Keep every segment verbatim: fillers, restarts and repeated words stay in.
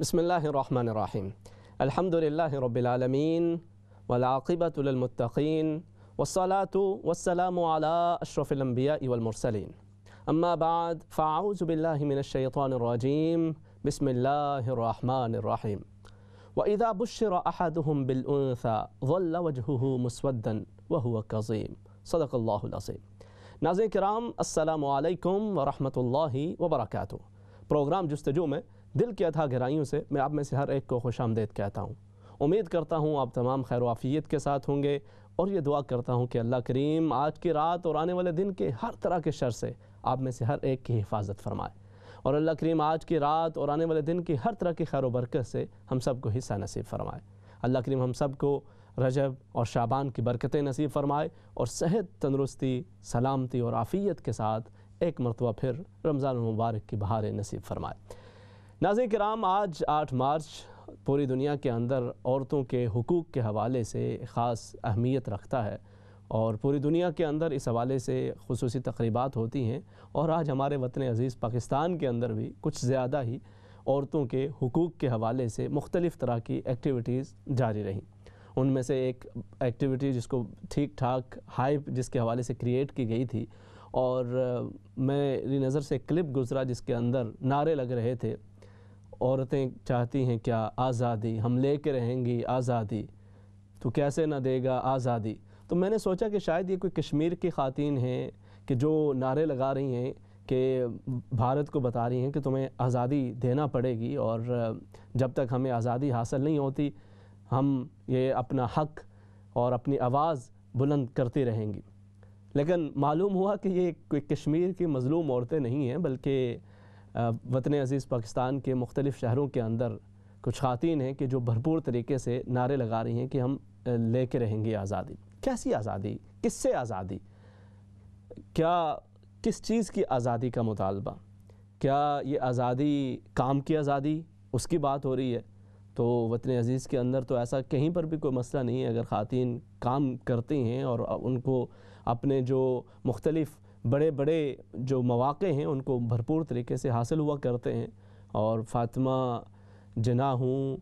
बिस्मिल्लाहिर्रहमानिर्रहीम। अल्हम्दुलिल्लाहि रब्बिल आलमीन वल्आक़िबतु लिल्मुत्तक़ीन वस्सलातु वस्सलामु अला अशरफिल अंबियाइ वल मुरसलीन। अम्मा बाद फ़अऊज़ु बिल्लाहि मिनश शैतानिर रजीम। बिस्मिल्लाहिर्रहमानिर्रहीम। व इज़ा बुश्शिरा अहदुहुम बिल उन्सा ज़ल्ला वजहुहु मुस्वद्दन व हुवा कज़ीम। सदक़ल्लाहुल अज़ीम। नाज़रीन किराम, अस्सलामु अलैकुम व रहमतुल्लाहि व बरकातुहू। प्रोग्राम जुस्तजू में दिल की अथाह गहराइयों से मैं आप में से हर एक को खुशामदीद कहता हूँ। उम्मीद करता हूँ आप तमाम खैर व आफ़ियत के साथ होंगे और ये दुआ करता हूँ कि अल्लाह करीम आज की रात और आने वाले दिन के हर तरह के शर से आप में से हर एक की हिफाजत फरमाए और अल्लाह करीम आज की रात और आने वाले दिन की हर तरह की खैर व बरकत से हम सब को हिस्सा नसीब फरमाए। अल्लाह करीम हम सब को रजब और शाबान की बरकतें नसीब फरमाए और सेहत, तंदुरुस्ती, सलामती और आफ़ियत के साथ एक मरतबा फिर रमज़ान मुबारक की बहारें नसीब फरमाए। नाज़रीन किराम, आज आठ मार्च पूरी दुनिया के अंदर औरतों के हुकूक़ के हवाले से ख़ास अहमियत रखता है और पूरी दुनिया के अंदर इस हवाले से ख़ुसूसी तक़रीबात होती हैं और आज हमारे वतन अज़ीज़ पाकिस्तान के अंदर भी कुछ ज़्यादा ही औरतों के हुकूक़ के हवाले से मुख्तलिफ़ तरह की एक्टिविटीज़ जारी रहीं। उनमें से एक एक्टिविटी जिसको ठीक ठाक हाइप जिसके हवाले से क्रिएट की गई थी और मेरी नज़र से क्लिप गुज़रा जिसके अंदर नारे लग रहे थे, औरतें चाहती हैं क्या आज़ादी, हम लेके रहेंगी आज़ादी, तो कैसे ना देगा आज़ादी। तो मैंने सोचा कि शायद ये कोई कश्मीर की ख़ातीन हैं कि जो नारे लगा रही हैं कि भारत को बता रही हैं कि तुम्हें आज़ादी देना पड़ेगी और जब तक हमें आज़ादी हासिल नहीं होती हम ये अपना हक़ और अपनी आवाज़ बुलंद करती रहेंगी। लेकिन मालूम हुआ कि ये कोई कश्मीर की मज़लूम औरतें नहीं हैं, बल्कि वतन अज़ीज़ पाकिस्तान के मुख्तलिफ़ शहरों के अंदर कुछ ख़ातीन हैं कि जो भरपूर तरीके से नारे लगा रही हैं कि हम लेके रहेंगे आज़ादी। कैसी आज़ादी, किससे आज़ादी, क्या किस चीज़ की आज़ादी का मुतालबा, क्या ये आज़ादी काम की आज़ादी उसकी बात हो रही है? तो वतन अज़ीज़ के अंदर तो ऐसा कहीं पर भी कोई मसला नहीं है। अगर ख़ातीन काम करती हैं और उनको अपने जो मुख्तलिफ़ बड़े बड़े जो मौक़े हैं उनको भरपूर तरीके से हासिल हुआ करते हैं और फ़ातिमा जिन्ना हूँ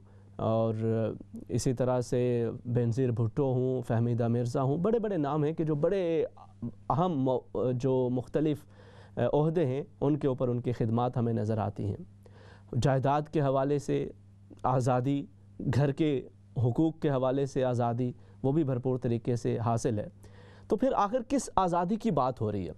और इसी तरह से बेनज़ीर भुट्टो हूँ, फ़हमीदा मिर्ज़ा हूँ, बड़े बड़े नाम हैं कि जो बड़े अहम जो मुख्तलिफ़ ओहदे हैं उनके ऊपर उनकी खिदमात हमें नज़र आती हैं। जायदाद के हवाले से आज़ादी, घर के हुकूक़ के हवाले से आज़ादी, वो भी भरपूर तरीके से हासिल है। तो फिर आखिर किस आज़ादी की बात हो रही है?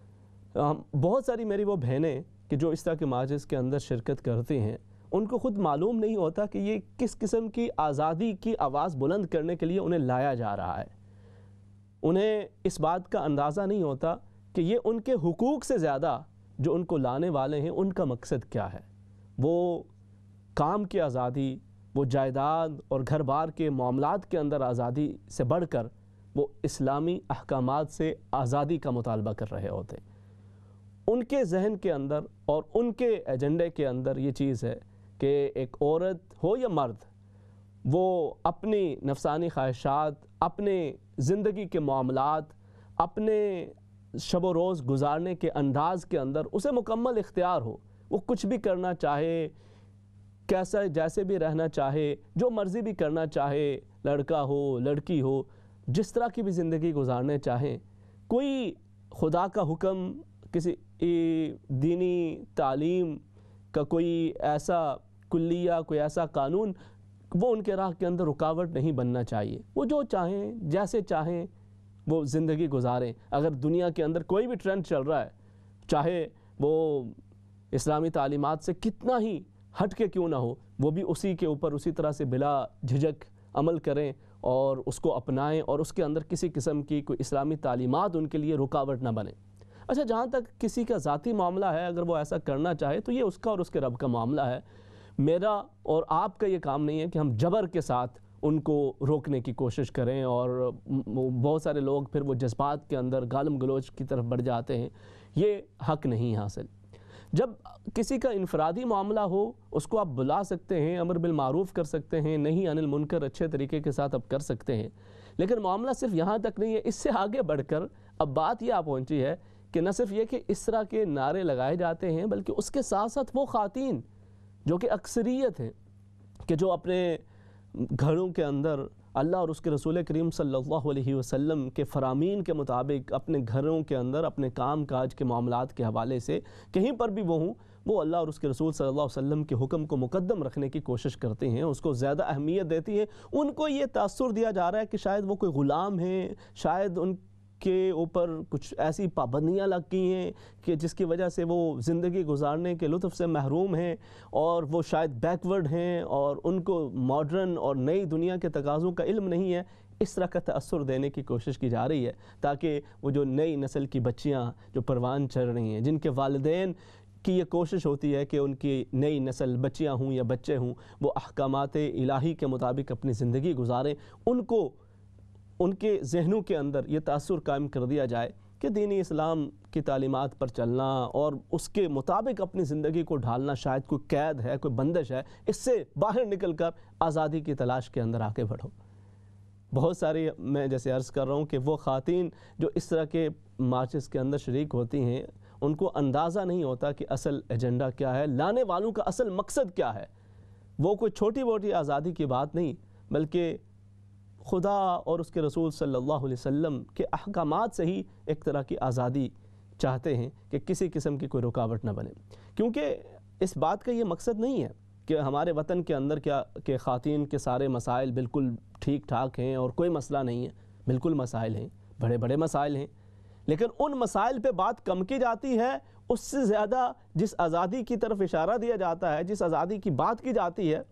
बहुत सारी मेरी वो बहनें कि जो इस तरह के मार्चेस के अंदर शिरकत करती हैं उनको ख़ुद मालूम नहीं होता कि ये किस किस्म की आज़ादी की आवाज़ बुलंद करने के लिए उन्हें लाया जा रहा है। उन्हें इस बात का अंदाज़ा नहीं होता कि ये उनके हुकूक़ से ज़्यादा जो उनको लाने वाले हैं उनका मकसद क्या है। वो काम की आज़ादी, वो जायदाद और घर बार के मामलात के अंदर आज़ादी से बढ़कर वो इस्लामी अहकामात से आज़ादी का मुतालबा कर रहे होते। उनके जहन के अंदर और उनके एजेंडे के अंदर ये चीज़ है कि एक औरत हो या मर्द, वो अपनी नफसानी ख्वाहिशात, अपने ज़िंदगी के मामलात, अपने शब व रोज़ गुजारने के अंदाज़ के अंदर उसे मुकम्मल इख्तियार हो। वो कुछ भी करना चाहे, कैसा जैसे भी रहना चाहे, जो मर्ज़ी भी करना चाहे, लड़का हो लड़की हो, जिस तरह की भी ज़िंदगी गुजारने चाहें। कोई खुदा का हुक्म, किसी दीनी तालीम का कोई ऐसा कुल्लिया, कोई ऐसा कानून वो उनके राह के अंदर रुकावट नहीं बनना चाहिए। वो जो चाहें, जैसे चाहें वो ज़िंदगी गुजारें। अगर दुनिया के अंदर कोई भी ट्रेंड चल रहा है, चाहे वो इस्लामी तालीमात से कितना ही हट के क्यों ना हो, वो भी उसी के ऊपर उसी तरह से बिला झिझक अमल करें और उसको अपनाएं और उसके अंदर किसी किस्म की कोई इस्लामी तालीमात उनके लिए रुकावट ना बने। अच्छा, जहाँ तक किसी का ज़ाती मामला है, अगर वो ऐसा करना चाहे तो ये उसका और उसके रब का मामला है। मेरा और आपका ये काम नहीं है कि हम जबर के साथ उनको रोकने की कोशिश करें और बहुत सारे लोग फिर वो जज्बात के अंदर गालम गलोच की तरफ बढ़ जाते हैं। ये हक़ नहीं हासिल। जब किसी का इनफरादी मामला हो उसको आप बुला सकते हैं, अमर बिल मारूफ़ कर सकते हैं, नहीं अनिल मुनकर अच्छे तरीके के साथ आप कर सकते हैं। लेकिन मामला सिर्फ यहाँ तक नहीं है, इससे आगे बढ़कर अब बात ये आ पहुँची है कि न सिर्फ ये कि इस तरह के नारे लगाए जाते हैं, बल्कि उसके साथ साथ वो ख़ातीन जो कि अक्सरियत हैं, کہ جو اپنے گھروں کے اندر اللہ اور اس کے رسول کریم صلی اللہ علیہ وسلم کے فرامین کے مطابق اپنے گھروں کے اندر اپنے کام کاج کے معاملات کے حوالے سے کہیں پر بھی وہ ہوں، وہ اللہ اور اس کے رسول صلی اللہ علیہ وسلم کے حکم کو مقدم رکھنے کی کوشش کرتے ہیں، اس کو زیادہ اہمیت دیتی ہیں۔ ان کو یہ تاثر دیا جا رہا ہے کہ شاید وہ کوئی غلام ہیں، شاید ان کے اوپر کچھ ایسی پابندیاں لگ گئی ہیں کہ جس کی وجہ سے وہ زندگی گزارنے کے لطف سے محروم ہیں، اور وہ شاید بیکورڈ ہیں اور ان کو ماڈرن اور نئی دنیا کے تقاضوں کا علم نہیں ہے۔ اس طرح کا تأثر دینے کی کوشش کی جا رہی ہے تاکہ وہ جو نئی نسل کی بچیاں جو پروان چڑھ رہی ہیں، جن کے والدین کی یہ کوشش ہوتی ہے کہ ان کی نئی نسل بچیاں ہوں یا بچے ہوں وہ احکامات الہی کے مطابق اپنی زندگی گزاریں، ان کو ان کے ذہنوں کے اندر یہ تأثر قائم کر دیا جائے کہ دینی اسلام کی تعلیمات پر چلنا اور اس کے مطابق اپنی زندگی کو ڈھالنا شاید کوئی قید ہے، کوئی بندش ہے، اس سے باہر نکل کر آزادی کی تلاش کے اندر آگے بڑھو۔ بہت ساری میں جیسے عرض کر رہا ہوں کہ وہ خواتین جو اس طرح کے مارچز کے اندر شریک ہوتی ہیں، ان کو اندازہ نہیں ہوتا کہ اصل ایجنڈا کیا ہے، لانے والوں کا اصل مقصد کیا ہے۔ وہ کوئی چھوٹی موٹی آزادی کی بات نہیں، بلکہ خدا اور اس کے رسول صلی اللہ علیہ وسلم کے احکامات سے ہی ایک طرح کی آزادی چاہتے ہیں کہ کسی قسم کی کوئی رکاوٹ نہ بنے، کیونکہ اس بات کا یہ مقصد نہیں ہے کہ ہمارے وطن کے اندر کیا کہ خواتین کے سارے مسائل بالکل ٹھیک ٹھاک ہیں اور کوئی مسئلہ نہیں ہے۔ بالکل مسائل ہیں، بڑے بڑے مسائل ہیں، لیکن ان مسائل پہ بات کم کی جاتی ہے، اس سے زیادہ جس آزادی کی طرف اشارہ دیا جاتا ہے، جس آزادی کی بات کی جاتی ہے،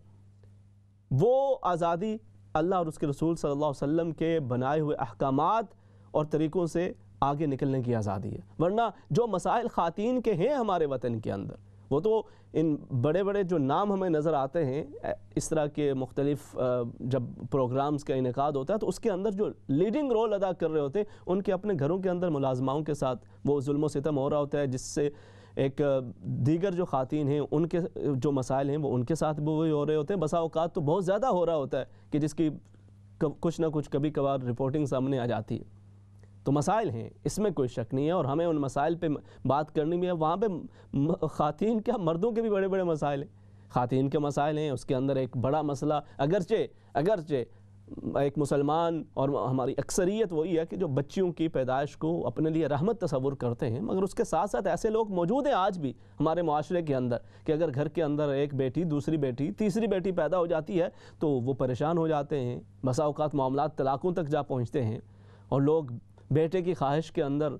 وہ آزادی اللہ اور اس کے رسول صلی اللہ علیہ وسلم کے بنائے ہوئے احکامات اور طریقوں سے آگے نکلنے کی آزادی ہے۔ ورنہ جو مسائل خواتین کے ہیں ہمارے وطن کے اندر، وہ تو ان بڑے بڑے جو نام ہمیں نظر آتے ہیں اس طرح کے مختلف جب پروگرامز کا انعقاد ہوتا ہے تو اس کے اندر جو لیڈنگ رول ادا کر رہے ہوتے ہیں، ان کے اپنے گھروں کے اندر ملازماؤں کے ساتھ وہ ظلم و ستم ہو رہا ہوتا ہے، جس سے ایک دیگر جو خواتین ہیں ان کے جو مسائل ہیں وہ ان کے ساتھ بھی وہی ہو رہے ہوتے ہیں۔ بسا اوقات تو بہت زیادہ ہو رہا ہوتا ہے کہ جس کی کچھ نہ کچھ کبھی کبھار رپورٹنگ سامنے آ جاتی ہے۔ تو مسائل ہیں، اس میں کوئی شک نہیں ہے، اور ہمیں ان مسائل پہ بات کرنی بھی ہے۔ وہاں پہ خواتین کیا، مردوں کے بھی بڑے بڑے مسائل ہیں، خواتین کے مسائل ہیں۔ اس کے اندر ایک بڑا مسئلہ اگرچہ اگرچہ ایک مسلمان اور ہماری اکثریت وہی ہے کہ جو بچیوں کی پیدائش کو اپنے لیے رحمت تصور کرتے ہیں، مگر اس کے ساتھ ساتھ ایسے لوگ موجود ہیں آج بھی ہمارے معاشرے کے اندر کہ اگر گھر کے اندر ایک بیٹی، دوسری بیٹی، تیسری بیٹی پیدا ہو جاتی ہے تو وہ پریشان ہو جاتے ہیں، بسا اوقات معاملات طلاقوں تک جا پہنچتے ہیں، اور لوگ بیٹے کی خواہش کے اندر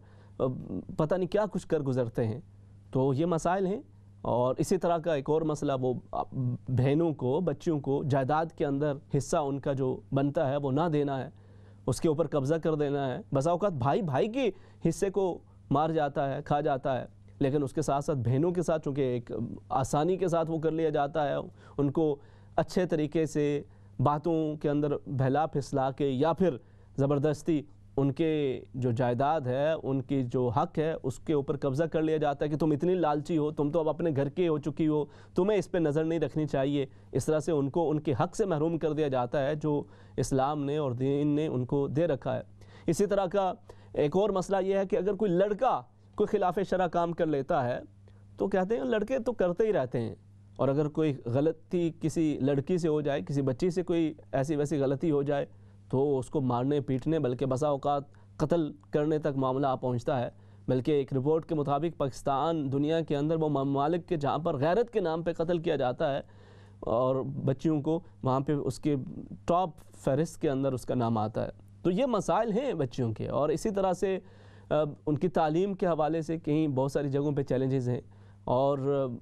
پتہ نہیں کیا کچھ کر گزرتے ہیں۔ تو یہ مسائل ہیں۔ اور اسی طرح کا ایک اور مسئلہ، وہ بہنوں کو، بچیوں کو جائیداد کے اندر حصہ ان کا جو بنتا ہے وہ نہ دینا ہے، اس کے اوپر قبضہ کر دینا ہے۔ بسا اوقات بھائی بھائی کے حصے کو مار جاتا ہے، کھا جاتا ہے، لیکن اس کے ساتھ ساتھ بہنوں کے ساتھ چونکہ ایک آسانی کے ساتھ وہ کر لیا جاتا ہے، ان کو اچھے طریقے سے باتوں کے اندر بہلا پھسلا کے یا پھر زبردستی ان کے جو جائیداد ہے، ان کی جو حق ہے، اس کے اوپر قبضہ کر لیا جاتا ہے کہ تم اتنی لالچی ہو، تم تو اب اپنے گھر کے ہو چکی ہو، تمہیں اس پہ نظر نہیں رکھنی چاہیے۔ اس طرح سے ان کو ان کے حق سے محروم کر دیا جاتا ہے جو اسلام نے اور دین نے ان کو دے رکھا ہے۔ اسی طرح کا ایک اور مسئلہ یہ ہے کہ اگر کوئی لڑکا کوئی خلاف شرع کام کر لیتا ہے تو کہتے ہیں لڑکے تو کرتے ہی رہتے ہیں، اور اگر کوئی غلطی کسی لڑکی سے ہو جائے، کسی بچی سے کوئی ایسی ویسی غلطی ہو جائے تو اس کو مارنے پیٹنے بلکہ بسا اوقات قتل کرنے تک معاملہ آ پہنچتا ہے۔ بلکہ ایک رپورٹ کے مطابق پاکستان دنیا کے اندر وہ ممالک کے جہاں پر غیرت کے نام پہ قتل کیا جاتا ہے اور بچیوں کو، وہاں پہ اس کے ٹاپ فہرست کے اندر اس کا نام آتا ہے۔ تو یہ مسائل ہیں بچیوں کے، اور اسی طرح سے ان کی تعلیم کے حوالے سے کہیں بہت ساری جگہوں پہ چیلنجز ہیں، اور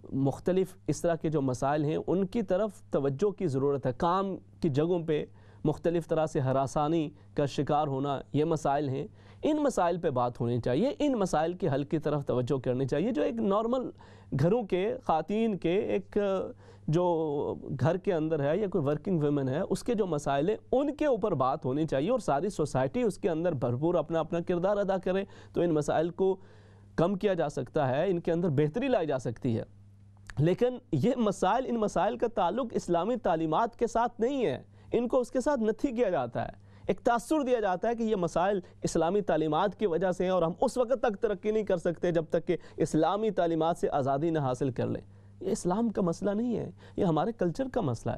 مختلف اس طرح کے جو مسائل ہیں ان کی طرف توجہ کی ضرورت ہے۔ کام کی جگہوں پہ مختلف طرح سے ہراسانی کا شکار ہونا، یہ مسائل ہیں، ان مسائل پہ بات ہونی چاہیے، ان مسائل کے حل کی طرف توجہ کرنی چاہیے۔ جو ایک نارمل گھروں کے خواتین کے ایک جو گھر کے اندر ہے یا کوئی ورکنگ ویمن ہے، اس کے جو مسائل ہیں ان کے اوپر بات ہونی چاہیے، اور ساری سوسائٹی اس کے اندر بھرپور اپنا اپنا کردار ادا کرے تو ان مسائل کو کم کیا جا سکتا ہے، ان کے اندر بہتری لائی جا سکتی ہے۔ لیکن یہ مسائل، ان مسائل کا تعلق اسلامی تعلیمات کے ساتھ نہیں ہے، ان کو اس کے ساتھ نتھی کیا جاتا ہے، ایک تاثر دیا جاتا ہے کہ یہ مسائل اسلامی تعلیمات کی وجہ سے ہیں اور ہم اس وقت تک ترقی نہیں کر سکتے جب تک کہ اسلامی تعلیمات سے آزادی نہ حاصل کر لیں۔ یہ اسلام کا مسئلہ نہیں ہے، یہ ہمارے کلچر کا مسئلہ ہے۔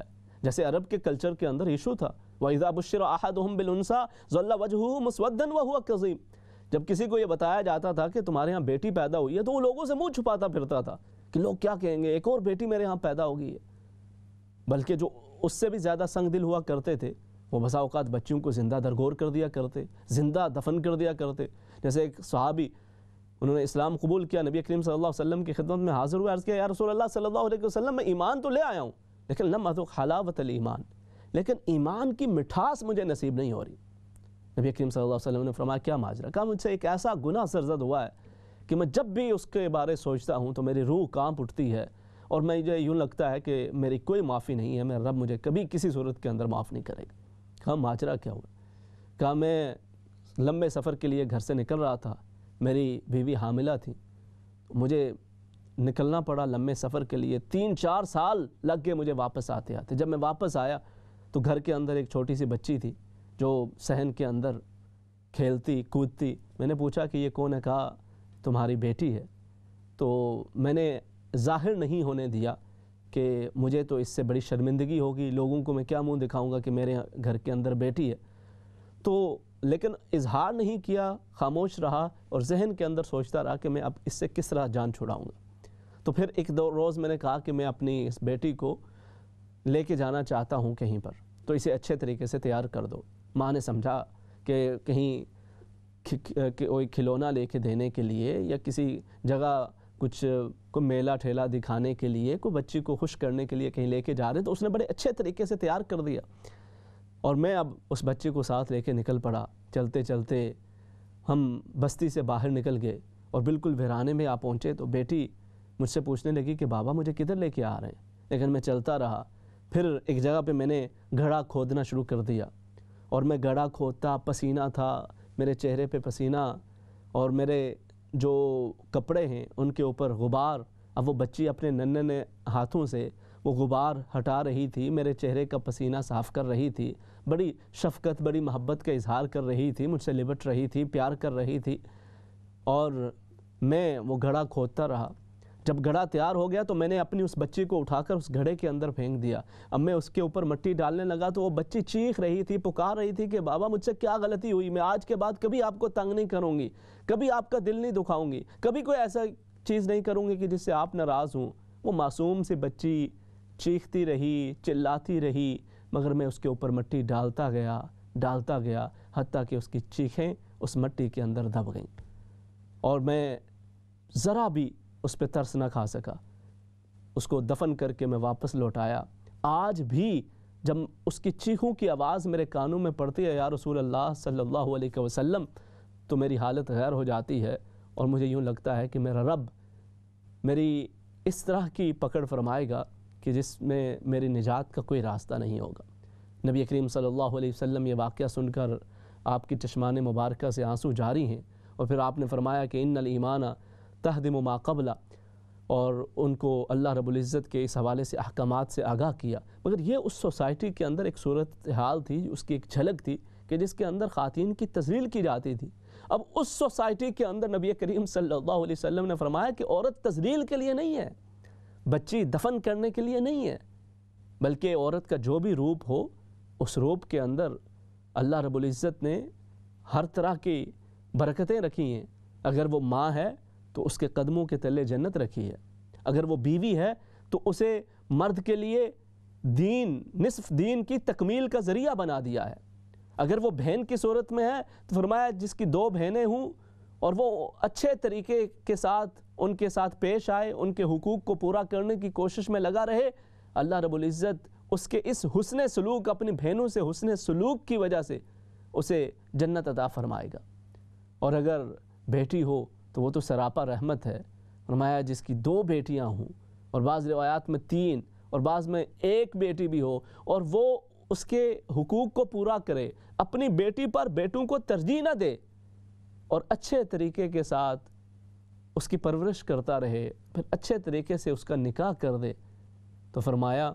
جیسے عرب کے کلچر کے اندر ایشو تھا وَإِذَا بُشِّرَ أَحَدُهُمْ بِالْأُنْثَىٰ ظَلَّ وَجْهُهُ مُسْوَدًّا وَهُوَ كَظِيمٌ، جب کسی کو یہ بتایا جاتا تھا کہ تمہارے ہاں بیٹی پیدا ہوئی ہے تو وہ لوگوں سے منہ چھپاتا پھرتا تھا کہ لوگ کیا کہیں گے، ایک اور بیٹی میرے ہاں پیدا ہوگی ہے۔ بلکہ جو اس سے بھی زیادہ سنگ دل ہوا کرتے تھے وہ بسا اوقات بچیوں کو زندہ درگور کر دیا کرتے، زندہ دفن کر دیا کرتے۔ جیسے ایک صحابی انہوں نے اسلام قبول کیا، نبی کریم صلی اللہ علیہ وسلم کی خدمت میں حاضر ہوئے، عرض کیا یا رسول اللہ صلی اللہ علیہ وسلم میں ایمان تو لے آیا ہوں لیکن لم اذق حلاوت الایمان، لیکن ایمان کی مٹھاس مجھے نصیب نہیں ہو رہی۔ نبی کریم صلی اللہ علیہ وسلم نے فرمایا کیا ماجرا؟ کہا مجھ سے ایک ایسا گناہ سرزد ہوا ہے کہ میں جب بھی اس کے بارے سوچتا ہوں تو میری روح کانپ اٹھتی ہے اور مجھے یوں لگتا ہے کہ میری کوئی معافی نہیں ہے، میرا رب مجھے کبھی کسی صورت کے اندر معاف نہیں کرے گا۔ کہا ماجرا کیا ہوا؟ کہا میں لمبے سفر کے لیے گھر سے نکل رہا تھا، میری بیوی حاملہ تھی، مجھے نکلنا پڑا لمبے سفر کے لیے، تین چار سال لگ گئے مجھے واپس آتے آتے۔ جب میں واپس آیا تو گھر کے اندر ایک چھوٹی سی بچی تھی جو صحن کے اندر کھیلتی کودتی۔ میں نے پوچھا کہ یہ کون ہے؟ کہا تمہاری بیٹی ہے۔ تو میں نے ظاہر نہیں ہونے دیا کہ مجھے تو اس سے بڑی شرمندگی ہوگی، لوگوں کو میں کیا منہ دکھاؤں گا کہ میرے گھر کے اندر بیٹی ہے، تو لیکن اظہار نہیں کیا، خاموش رہا اور ذہن کے اندر سوچتا رہا کہ میں اب اس سے کس طرح جان چھڑاؤں گا۔ تو پھر ایک دو روز میں نے کہا کہ میں اپنی اس بیٹی کو لے کے جانا چاہتا ہوں کہیں پر، تو اسے اچھے طریقے سے تیار کر دو۔ ماں نے سمجھا کہ کہیں کوئی کھلونا لے کے دینے کے لیے یا کسی جگہ کچھ کوئی میلہ ٹھیلا دکھانے کے لیے، کوئی بچی کو خوش کرنے کے لیے کہیں لے کے جا رہے، تو اس نے بڑے اچھے طریقے سے تیار کر دیا۔ اور میں اب اس بچے کو ساتھ لے کے نکل پڑا۔ چلتے چلتے ہم بستی سے باہر نکل گئے اور بالکل ویرانے میں آ پہنچے تو بیٹی مجھ سے پوچھنے لگی کہ بابا مجھے کدھر لے کے آ رہے ہیں، لیکن میں چلتا رہا۔ پھر ایک جگہ پہ میں نے گھڑا کھودنا شروع کر دیا اور میں گھڑا کھودتا، پسینہ تھا میرے چہرے پہ پسینہ، اور میرے جو کپڑے ہیں ان کے اوپر غبار۔ اب وہ بچی اپنے ننھے ننھے ہاتھوں سے وہ غبار ہٹا رہی تھی، میرے چہرے کا پسینہ صاف کر رہی تھی، بڑی شفقت بڑی محبت کا اظہار کر رہی تھی، مجھ سے لپٹ رہی تھی، پیار کر رہی تھی، اور میں وہ گھڑا کھودتا رہا۔ جب گھڑا تیار ہو گیا تو میں نے اپنی اس بچی کو اٹھا کر اس گھڑے کے اندر پھینک دیا۔ اب میں اس کے اوپر مٹی ڈالنے لگا تو وہ بچی چیخ رہی تھی، پکار رہی تھی کہ بابا مجھ سے کیا غلطی ہوئی، میں آج کے بعد کبھی آپ کو تنگ نہیں کروں گی، کبھی آپ کا دل نہیں دکھاؤں گی، کبھی کوئی ایسا چیز نہیں کروں گی کہ جس سے آپ ناراض ہوں۔ وہ معصوم سی بچی چیختی رہی، چلاتی رہی، مگر میں اس کے اوپر مٹی ڈالتا گیا ڈالتا گیا حتیٰ کہ اس کی چیخیں اس مٹی کے اندر دب گئیں اور میں ذرا بھی اس پہ ترس نہ کھا سکا۔ اس کو دفن کر کے میں واپس لوٹایا۔ آج بھی جب اس کی چیخوں کی آواز میرے کانوں میں پڑتی ہے یا رسول اللہ صلی اللہ علیہ وسلم، تو میری حالت غیر ہو جاتی ہے اور مجھے یوں لگتا ہے کہ میرا رب میری اس طرح کی پکڑ فرمائے گا کہ جس میں میری نجات کا کوئی راستہ نہیں ہوگا۔ نبی کریم صلی اللہ علیہ وسلم یہ واقعہ سن کر آپ کی چشمان مبارکہ سے آنسو جاری ہیں، اور پھر آپ نے فرمایا کہ ان الایمان تہدم ما قبل، اور ان کو اللہ رب العزت کے اس حوالے سے احکامات سے آگاہ کیا۔ مگر یہ اس سوسائٹی کے اندر ایک صورتحال تھی، اس کی ایک جھلک تھی کہ جس کے اندر خواتین کی تذلیل کی جاتی تھی۔ اب اس سوسائٹی کے اندر نبی کریم صلی اللہ علیہ وسلم نے فرمایا کہ عورت تذلیل کے لیے نہیں ہے، بچی دفن کرنے کے لیے نہیں ہے، بلکہ عورت کا جو بھی روپ ہو اس روپ کے اندر اللہ رب العزت نے ہر طرح کی برکتیں رکھی ہیں۔ اگر وہ ماں ہے تو اس کے قدموں کے تلے جنت رکھی ہے، اگر وہ بیوی ہے تو اسے مرد کے لیے دین، نصف دین کی تکمیل کا ذریعہ بنا دیا ہے۔ اگر وہ بہن کی صورت میں ہے تو فرمایا جس کی دو بہنیں ہوں اور وہ اچھے طریقے کے ساتھ ان کے ساتھ پیش آئے، ان کے حقوق کو پورا کرنے کی کوشش میں لگا رہے، اللہ رب العزت اس کے اس حسن سلوک، اپنی بہنوں سے حسن سلوک کی وجہ سے اسے جنت عطا فرمائے گا۔ اور اگر بیٹی ہو تو وہ تو سراپا رحمت ہے۔ فرمایا جس کی دو بیٹیاں ہوں، اور بعض روایات میں تین اور بعض میں ایک بیٹی بھی ہو، اور وہ اس کے حقوق کو پورا کرے، اپنی بیٹی پر بیٹوں کو ترجیح نہ دے اور اچھے طریقے کے ساتھ اس کی پرورش کرتا رہے، پھر اچھے طریقے سے اس کا نکاح کر دے، تو فرمایا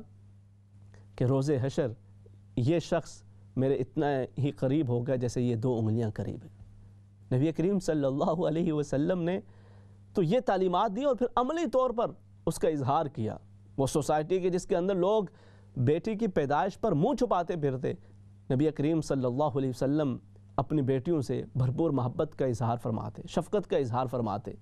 کہ روز حشر یہ شخص میرے اتنا ہی قریب ہوگا جیسے یہ دو انگلیاں قریب ہیں۔ نبی کریم صلی اللہ علیہ وسلم نے تو یہ تعلیمات دی اور پھر عملی طور پر اس کا اظہار کیا۔ وہ سوسائٹی کے جس کے اندر لوگ بیٹی کی پیدائش پر منہ چھپاتے پھرتے، نبی کریم صلی اللہ علیہ وسلم اپنی بیٹیوں سے بھرپور محبت کا اظہار فرماتے، شفقت کا اظہار فرماتے۔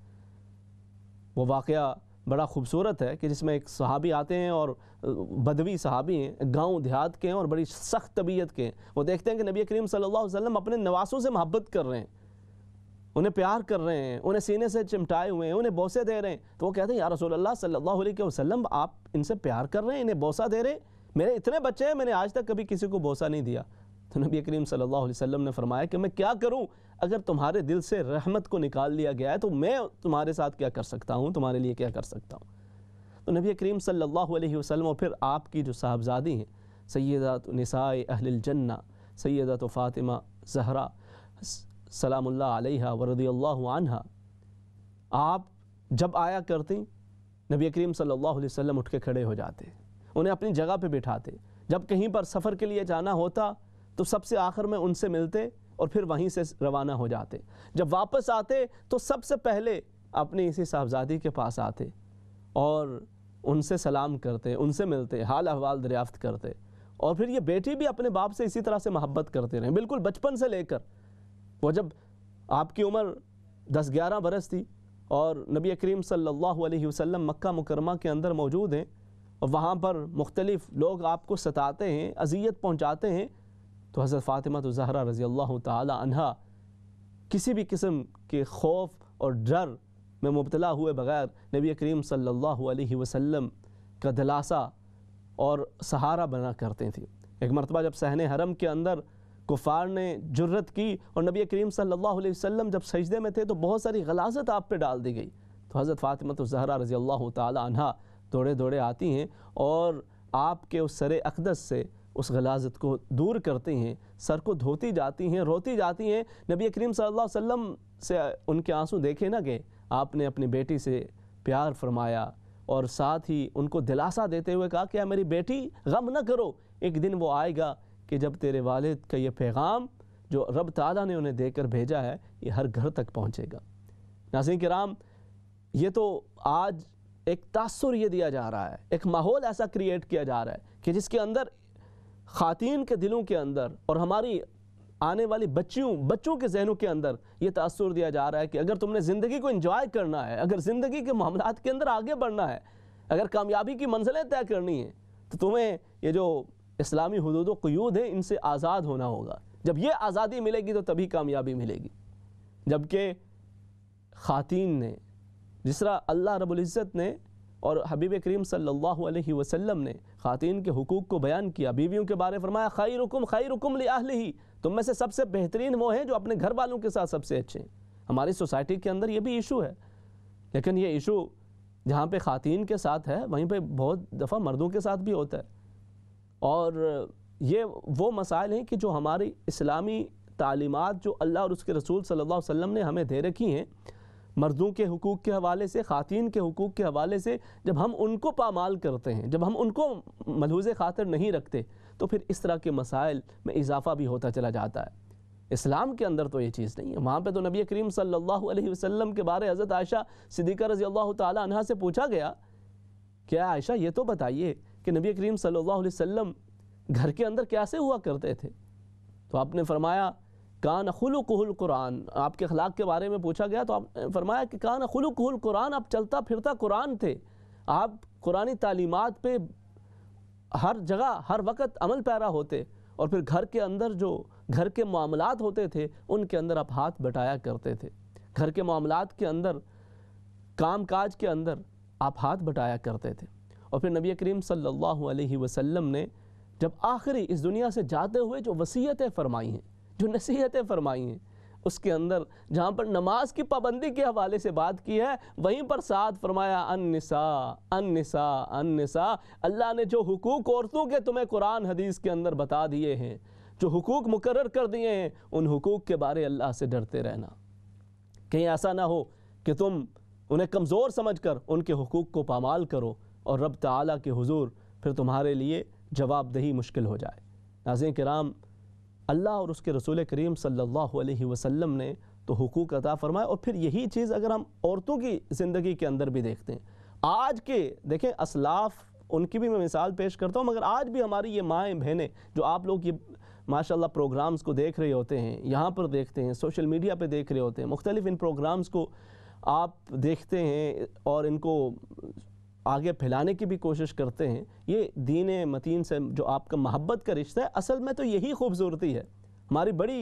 وہ واقعہ بڑا خوبصورت ہے کہ جس میں ایک صحابی آتے ہیں اور بدوی صحابی ہیں، گاؤں دیہات کے ہیں اور بڑی سخت طبیعت کے ہیں۔ وہ دیکھتے ہیں کہ نبی کریم صلی اللہ علیہ وسلم اپنے نواسوں سے محبت کر رہے ہیں، انہیں پیار کر رہے ہیں، انہیں سینے سے چمٹائے ہوئے ہیں، انہیں بوسے دے رہے ہیں۔ تو وہ کہتے ہیں یا رسول اللہ صلی اللہ علیہ وسلم، آپ ان سے پیار کر رہے ہیں، انہیں بوسہ دے رہے ہیں، میرے اتنے بچے ہیں، میں نے آج تک کبھی کسی کو بوسہ نہیں دیا۔ تو نبی کریم صلی اللہ علیہ وسلم نے فرمایا کہ میں کیا کروں، اگر تمہارے دل سے رحمت کو نکال لیا گیا ہے تو میں تمہارے ساتھ کیا کر سکتا ہوں، تمہارے لیے کیا کر سکتا ہوں۔ تو نبی کریم صلی اللہ علیہ وسلم اور پھر آپ کی جو صاحبزادی ہیں سیدات نساء اہل الجنہ سیدات فاطمہ زہرا سلام اللہ علیہا ورضی اللہ عنہا، آپ جب آیا کرتی نبی کریم صلی اللہ علیہ وسلم اٹھ کے کھڑے ہو جاتے، انہیں اپنی جگہ پہ بٹھاتے۔ جب کہیں پر سفر کے لیے جانا ہوتا تو سب سے آخر میں ان سے ملتے اور پھر وہیں سے روانہ ہو جاتے۔ جب واپس آتے تو سب سے پہلے اپنی اسی صاحبزادی کے پاس آتے اور ان سے سلام کرتے، ان سے ملتے، حال احوال دریافت کرتے۔ اور پھر یہ بیٹی بھی اپنے باپ سے اسی طرح سے محبت کرتے رہے، بالکل بچپن سے لے کر۔ وہ جب آپ کی عمر دس گیارہ برس تھی اور نبی کریم صلی اللہ علیہ وسلم مکہ مکرمہ کے اندر موجود ہیں اور وہاں پر مختلف لوگ آپ کو ستاتے ہیں، اذیت پہنچاتے ہیں، تو حضرت فاطمہ الزہرا رضی اللہ تعالی عنہا کسی بھی قسم کے خوف اور ڈر میں مبتلا ہوئے بغیر نبی کریم صلی اللہ علیہ وسلم کا دلاسا اور سہارا بنا کرتے تھیں۔ ایک مرتبہ جب صحن حرم کے اندر کفار نے جرت کی اور نبی کریم صلی اللہ علیہ وسلم جب سجدے میں تھے تو بہت ساری غلاظت آپ پہ ڈال دی گئی، تو حضرت فاطمہ الزہرا رضی اللہ تعالی عنہا دوڑے دوڑے آتی ہیں اور آپ کے اس سر اقدس سے اس غلاظت کو دور کرتی ہیں، سر کو دھوتی جاتی ہیں، روتی جاتی ہیں۔ نبی کریم صلی اللہ علیہ وسلم سے ان کے آنسو دیکھے نہ گئے، آپ نے اپنی بیٹی سے پیار فرمایا اور ساتھ ہی ان کو دلاسا دیتے ہوئے کہا کہ میری بیٹی غم نہ کرو، ایک دن وہ آئے گا کہ جب تیرے والد کا یہ پیغام جو رب تعالیٰ نے انہیں دے کر بھیجا ہے یہ ہر گھر تک پہنچے گا۔ ناظرین کرام، یہ تو آج ایک تاثر یہ دیا جا رہا ہے، ایک ماحول ایسا کریٹ کیا جا رہا ہے کہ جس کے اندر خواتین کے دلوں کے اندر اور ہماری آنے والی بچیوں بچوں کے ذہنوں کے اندر یہ تاثر دیا جا رہا ہے کہ اگر تم نے زندگی کو انجوائے کرنا ہے، اگر زندگی کے معاملات کے اندر آگے بڑھنا ہے، اگر کامیابی کی منزلیں طے کرنی ہیں تو تمہیں یہ جو اسلامی حدود و قیود ہیں ان سے آزاد ہونا ہوگا۔ جب یہ آزادی ملے گی تو تبھی کامیابی ملے گی۔ جبکہ خواتین نے جس طرح اللہ رب العزت نے اور حبیب کریم صلی اللہ علیہ وسلم نے خواتین کے حقوق کو بیان کیا، بیویوں کے بارے فرمایا خیرکم خیرکم لأہلہ، تم میں سے سب سے بہترین وہ ہیں جو اپنے گھر والوں کے ساتھ سب سے اچھے ہیں۔ ہماری سوسائٹی کے اندر یہ بھی ایشو ہے، لیکن یہ ایشو جہاں پہ خواتین کے ساتھ ہے وہیں پہ بہت دفعہ مردوں کے ساتھ بھی ہوتا ہے۔ اور یہ وہ مسائل ہیں کہ جو ہماری اسلامی تعلیمات جو اللہ اور اس کے رسول صلی اللہ علیہ وسلم نے ہمیں دے رکھی ہیں، مردوں کے حقوق کے حوالے سے، خواتین کے حقوق کے حوالے سے، جب ہم ان کو پامال کرتے ہیں، جب ہم ان کو ملحوظ خاطر نہیں رکھتے تو پھر اس طرح کے مسائل میں اضافہ بھی ہوتا چلا جاتا ہے۔ اسلام کے اندر تو یہ چیز نہیں ہے۔ وہاں پہ تو نبی کریم صلی اللہ علیہ وسلم کے بارے حضرت عائشہ صدیقہ رضی اللہ تعالی عنہا سے پوچھا گیا کہ عائشہ یہ تو بتائیے کہ نبی کریم صلی اللہ علیہ وسلم گھر کے اندر کیسے ہوا کرتے تھے؟ تو آپ نے فرمایا کان خلقہ القرآن۔ آپ کے اخلاق کے بارے میں پوچھا گیا تو آپ نے فرمایا کہ کان خلقہ القرآن، آپ چلتا پھرتا قرآن تھے، آپ قرآنی تعلیمات پہ ہر جگہ ہر وقت عمل پیرا ہوتے، اور پھر گھر کے اندر جو گھر کے معاملات ہوتے تھے ان کے اندر آپ ہاتھ بٹایا کرتے تھے، گھر کے معاملات کے اندر، کام کاج کے اندر آپ ہاتھ بٹایا کرتے تھے۔ اور پھر نبی کریم صلی اللہ علیہ وسلم نے جب آخری اس دنیا سے جاتے ہوئے جو وصیتیں فرمائی ہیں، جو نصیحتیں فرمائی ہیں، اس کے اندر جہاں پر نماز کی پابندی کے حوالے سے بات کی ہے وہیں پر ساتھ فرمایا النساء النساء النساء، اللہ نے جو حقوق عورتوں کے تمہیں قرآن حدیث کے اندر بتا دیے ہیں، جو حقوق مقرر کر دیے ہیں، ان حقوق کے بارے اللہ سے ڈرتے رہنا۔ کہیں ایسا نہ ہو کہ تم انہیں کمزور سمجھ کر ان کے حقوق کو پامال کرو اور رب تعالیٰ کے حضور پھر تمہارے لیے جواب دہی مشکل ہو جائے۔ ناظرین کرام، اللہ اور اس کے رسول کریم صلی اللہ علیہ وسلم نے تو حقوق عطا فرمائے، اور پھر یہی چیز اگر ہم عورتوں کی زندگی کے اندر بھی دیکھتے ہیں، آج کے دیکھیں اسلاف ان کی بھی میں مثال پیش کرتا ہوں، مگر آج بھی ہماری یہ مائیں بہنیں جو آپ لوگ یہ ماشاءاللہ پروگرامز کو دیکھ رہے ہوتے ہیں، یہاں پر دیکھتے ہیں، سوشل میڈیا پہ دیکھ رہے ہوتے ہیں، مختلف ان پروگرامز کو آپ دیکھتے ہیں اور ان کو آگے پھیلانے کی بھی کوشش کرتے ہیں، یہ دین متین سے جو آپ کا محبت کا رشتہ ہے، اصل میں تو یہی خوبصورتی ہے۔ ہماری بڑی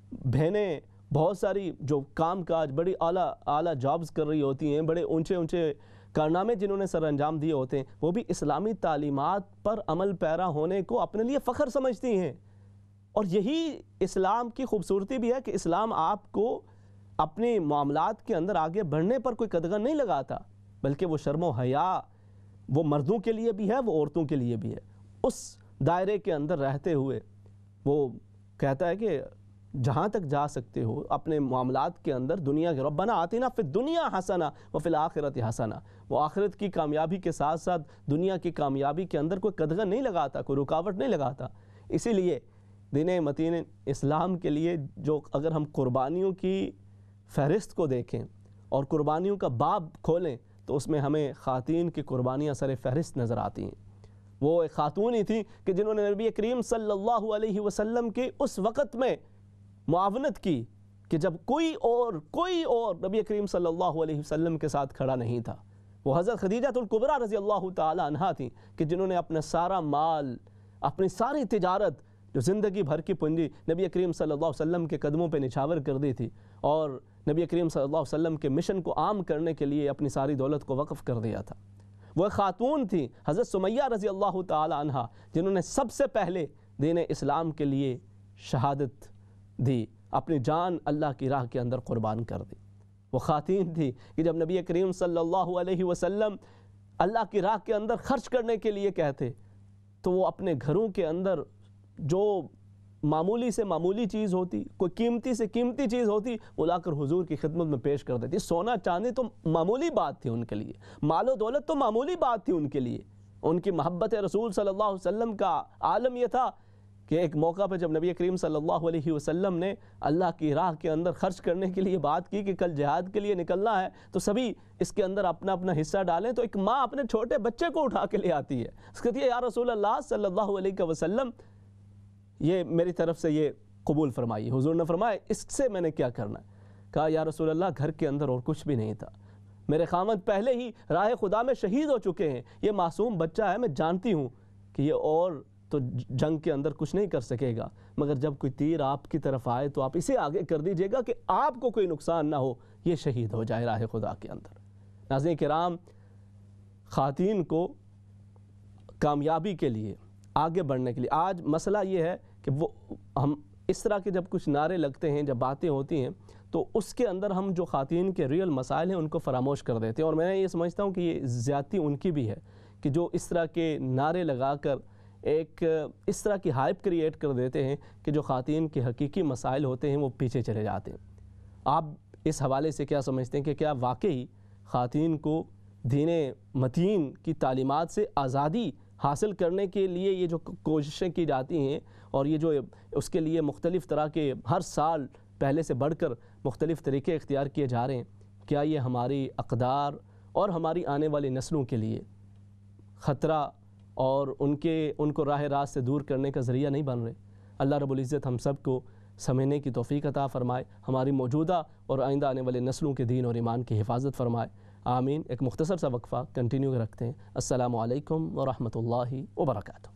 بہنیں بہت ساری جو کام کاج بڑی اعلیٰ اعلیٰ جابز کر رہی ہوتی ہیں، بڑے اونچے اونچے کارنامے جنہوں نے سر انجام دیے ہوتے ہیں، وہ بھی اسلامی تعلیمات پر عمل پیرا ہونے کو اپنے لیے فخر سمجھتی ہیں۔ اور یہی اسلام کی خوبصورتی بھی ہے کہ اسلام آپ کو اپنے معاملات کے اندر آگے بڑھنے پر کوئی قدغن نہیں لگاتا، بلکہ وہ شرم و حیا وہ مردوں کے لیے بھی ہے، وہ عورتوں کے لیے بھی ہے۔ اس دائرے کے اندر رہتے ہوئے وہ کہتا ہے کہ جہاں تک جا سکتے ہو اپنے معاملات کے اندر دنیا کے ربنا آتنا فی الدنیا حسنہ وفی الآخرۃ حسنہ، وہ آخرت کی کامیابی کے ساتھ ساتھ دنیا کی کامیابی کے اندر کوئی قدغن نہیں لگاتا، کوئی رکاوٹ نہیں لگاتا۔ اسی لیے دین متین اسلام کے لیے جو اگر ہم قربانیوں کی فہرست کو دیکھیں اور قربانیوں کا باب کھولیں تو اس میں ہمیں خواتین کی قربانیاں سر فہرست نظر آتی ہیں۔ وہ ایک خاتون ہی تھی کہ جنہوں نے نبی کریم صلی اللہ علیہ وسلم کے اس وقت میں معاونت کی کہ جب کوئی اور کوئی اور نبی کریم صلی اللہ علیہ وسلم کے ساتھ کھڑا نہیں تھا۔ وہ حضرت خدیجہ الکبریٰ رضی اللہ تعالی عنہا تھیں کہ جنہوں نے اپنا سارا مال، اپنی ساری تجارت، جو زندگی بھر کی پونجی نبی کریم صلی اللہ علیہ وسلم کے قدموں پہ نچھاور کر دی تھی، اور نبی کریم صلی اللہ علیہ وسلم کے مشن کو عام کرنے کے لیے اپنی ساری دولت کو وقف کر دیا تھا۔ وہ ایک خاتون تھی حضرت سمیہ رضی اللہ تعالی عنہا جنہوں نے سب سے پہلے دین اسلام کے لیے شہادت دی، اپنی جان اللہ کی راہ کے اندر قربان کر دی۔ وہ خواتین تھی کہ جب نبی کریم صلی اللہ علیہ وسلم اللہ کی راہ کے اندر خرچ کرنے کے لیے کہتے تو وہ اپنے گھروں کے اندر جو معمولی سے معمولی چیز ہوتی، کوئی قیمتی سے قیمتی چیز ہوتی، وہ لا کر حضور کی خدمت میں پیش کر دیتی۔ سونا چاندی تو معمولی بات تھی ان کے لیے، مال و دولت تو معمولی بات تھی ان کے لیے۔ ان کی محبت رسول صلی اللہ علیہ وسلم کا عالم یہ تھا کہ ایک موقع پہ جب نبی کریم صلی اللہ علیہ وسلم نے اللہ کی راہ کے اندر خرچ کرنے کے لیے بات کی کہ کل جہاد کے لیے نکلنا ہے تو سبھی اس کے اندر اپنا اپنا حصہ ڈالیں، تو ایک ماں اپنے چھوٹے بچے کو اٹھا کے لے آتی ہے، اس کہتی ہے یا رسول اللہ صلی اللہ علیہ وسلم یہ میری طرف سے یہ قبول فرمائیے۔ حضور نے فرمایا اس سے میں نے کیا کرنا ہے؟ کہا یا رسول اللہ گھر کے اندر اور کچھ بھی نہیں تھا، میرے خامد پہلے ہی راہ خدا میں شہید ہو چکے ہیں، یہ معصوم بچہ ہے، میں جانتی ہوں کہ یہ اور تو جنگ کے اندر کچھ نہیں کر سکے گا، مگر جب کوئی تیر آپ کی طرف آئے تو آپ اسے آگے کر دیجئے گا کہ آپ کو کوئی نقصان نہ ہو، یہ شہید ہو جائے راہ خدا کے اندر۔ ناظرین کرام، خواتین کو کامیابی کے لیے، آگے بڑھنے کے لیے، آج مسئلہ یہ ہے کہ وہ ہم اس طرح کے جب کچھ نعرے لگتے ہیں، جب باتیں ہوتی ہیں تو اس کے اندر ہم جو خواتین کے ریئل مسائل ہیں ان کو فراموش کر دیتے ہیں، اور میں یہ سمجھتا ہوں کہ یہ زیادتی ان کی بھی ہے کہ جو اس طرح کے نعرے لگا کر ایک اس طرح کی ہائپ کریٹ کر دیتے ہیں کہ جو خواتین کے حقیقی مسائل ہوتے ہیں وہ پیچھے چلے جاتے ہیں۔ آپ اس حوالے سے کیا سمجھتے ہیں کہ کیا واقعی خواتین کو دین متین کی تعلیمات سے آزادی حاصل کرنے کے لیے یہ جو کوششیں کی جاتی ہیں اور یہ جو اس کے لیے مختلف طرح کے ہر سال پہلے سے بڑھ کر مختلف طریقے اختیار کیے جا رہے ہیں، کیا یہ ہماری اقدار اور ہماری آنے والی نسلوں کے لیے خطرہ اور ان کے ان کو راہ راست سے دور کرنے کا ذریعہ نہیں بن رہے؟ اللہ رب العزت ہم سب کو سمجھنے کی توفیق عطا فرمائے، ہماری موجودہ اور آئندہ آنے والے نسلوں کے دین اور ایمان کی حفاظت فرمائے، آمین۔ ایک مختصر سا وقفہ کنٹینیو رکھتے ہیں۔ السلام علیکم ورحمۃ اللہ وبرکاتہ۔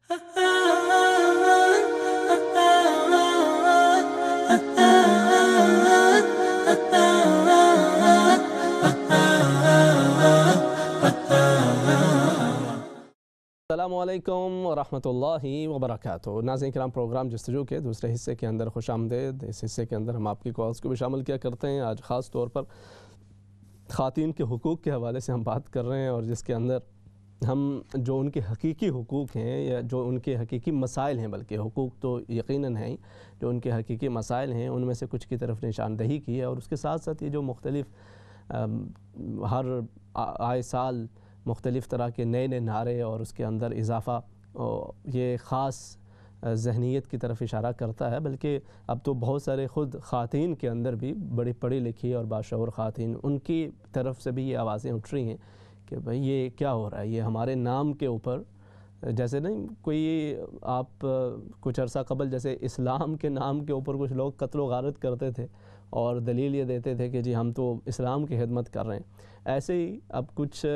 السلام علیکم ورحمۃ اللہ وبرکاتہ۔ ناظرین کرام، پروگرام جستجو کے دوسرے حصے کے اندر خوش آمدید۔ اس حصے کے اندر ہم آپ کی کالز کو بھی شامل کیا کرتے ہیں۔ آج خاص طور پر خواتین کے حقوق کے حوالے سے ہم بات کر رہے ہیں، اور جس کے اندر ہم جو ان کے حقیقی حقوق ہیں یا جو ان کے حقیقی مسائل ہیں، بلکہ حقوق تو یقیناً ہیں، جو ان کے حقیقی مسائل ہیں ان میں سے کچھ کی طرف نشاندہی کی ہے، اور اس کے ساتھ ساتھ یہ جو مختلف ہر آئے سال مختلف طرح کے نئے نئے نعرے اور اس کے اندر اضافہ، یہ خاص ذہنیت کی طرف اشارہ کرتا ہے، بلکہ اب تو بہت سارے خود خواتین کے اندر بھی بڑی پڑھی لکھی اور باشعور خواتین، ان کی طرف سے بھی یہ آوازیں اٹھ رہی ہیں کہ بھئی یہ کیا ہو رہا ہے، یہ ہمارے نام کے اوپر جیسے نہیں کوئی آپ کچھ عرصہ قبل جیسے اسلام کے نام کے اوپر کچھ لوگ قتل و غارت کرتے تھے اور دلیل یہ دیتے تھے کہ جی ہم تو اسلام کی خدمت کر رہے ہیں، ایسے ہی اب کچھ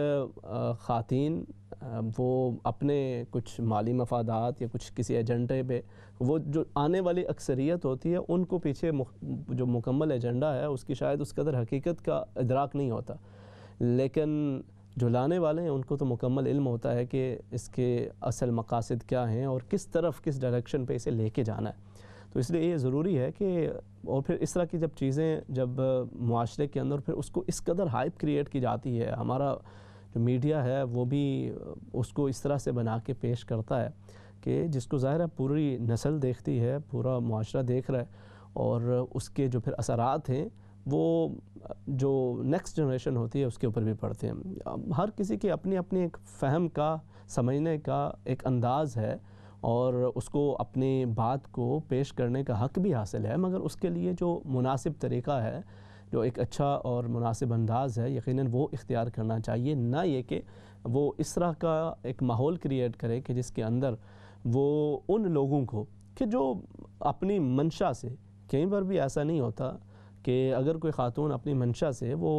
خواتین وہ اپنے کچھ مالی مفادات یا کچھ کسی ایجنڈے پہ وہ جو آنے والی اکثریت ہوتی ہے ان کو پیچھے جو مکمل ایجنڈا ہے اس کی شاید اس قدر حقیقت کا ادراک نہیں ہوتا، لیکن جو لانے والے ہیں ان کو تو مکمل علم ہوتا ہے کہ اس کے اصل مقاصد کیا ہیں اور کس طرف کس ڈائریکشن پہ اسے لے کے جانا ہے۔ تو اس لیے یہ ضروری ہے کہ اور پھر اس طرح کی جب چیزیں جب معاشرے کے اندر پھر اس کو اس قدر ہائپ کریٹ کی جاتی ہے، ہمارا جو میڈیا ہے وہ بھی اس کو اس طرح سے بنا کے پیش کرتا ہے کہ جس کو ظاہر ہے پوری نسل دیکھتی ہے، پورا معاشرہ دیکھ رہا ہے، اور اس کے جو پھر اثرات ہیں وہ جو نیکسٹ جنریشن ہوتی ہے اس کے اوپر بھی پڑتے ہیں۔ ہر کسی کی اپنی اپنی ایک فہم کا سمجھنے کا ایک انداز ہے اور اس کو اپنی بات کو پیش کرنے کا حق بھی حاصل ہے، مگر اس کے لیے جو مناسب طریقہ ہے، جو ایک اچھا اور مناسب انداز ہے، یقیناً وہ اختیار کرنا چاہیے، نہ یہ کہ وہ اس طرح کا ایک ماحول کریٹ کرے کہ جس کے اندر وہ ان لوگوں کو کہ جو اپنی منشا سے، کئی بار بھی ایسا نہیں ہوتا کہ اگر کوئی خاتون اپنی منشا سے وہ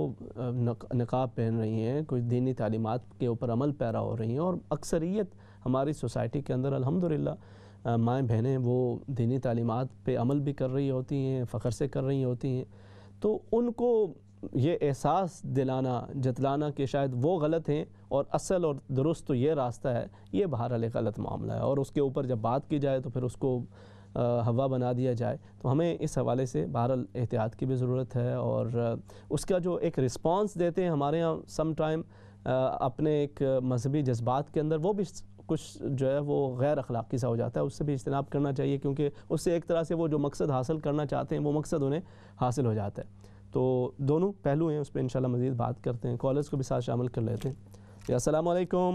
نقاب پہن رہی ہیں، کوئی دینی تعلیمات کے اوپر عمل پیرا ہو رہی ہیں، اور اکثریت ہماری سوسائٹی کے اندر الحمدللہ مائیں بہنیں وہ دینی تعلیمات پہ عمل بھی کر رہی ہوتی ہیں، فخر سے کر رہی ہوتی ہیں، تو ان کو یہ احساس دلانا جتلانا کہ شاید وہ غلط ہیں اور اصل اور درست تو یہ راستہ ہے، یہ بہرحال ایک غلط معاملہ ہے، اور اس کے اوپر جب بات کی جائے تو پھر اس کو ہوا بنا دیا جائے، تو ہمیں اس حوالے سے بہرحال احتیاط کی بھی ضرورت ہے، اور اس کا جو ایک رسپانس دیتے ہیں ہمارے ہاں سم ٹائم اپنے ایک مذہبی جذبات کے اندر وہ بھی کچھ جو ہے وہ غیر اخلاقی سا ہو جاتا ہے، اس سے بھی اجتناب کرنا چاہیے، کیونکہ اس سے ایک طرح سے وہ جو مقصد حاصل کرنا چاہتے ہیں وہ مقصد انہیں حاصل ہو جاتا ہے۔ تو دونوں پہلو ہیں، اس پہ انشاءاللہ مزید بات کرتے ہیں، کالرز کو بھی ساتھ شامل کر لیتے ہیں۔ السلام علیکم۔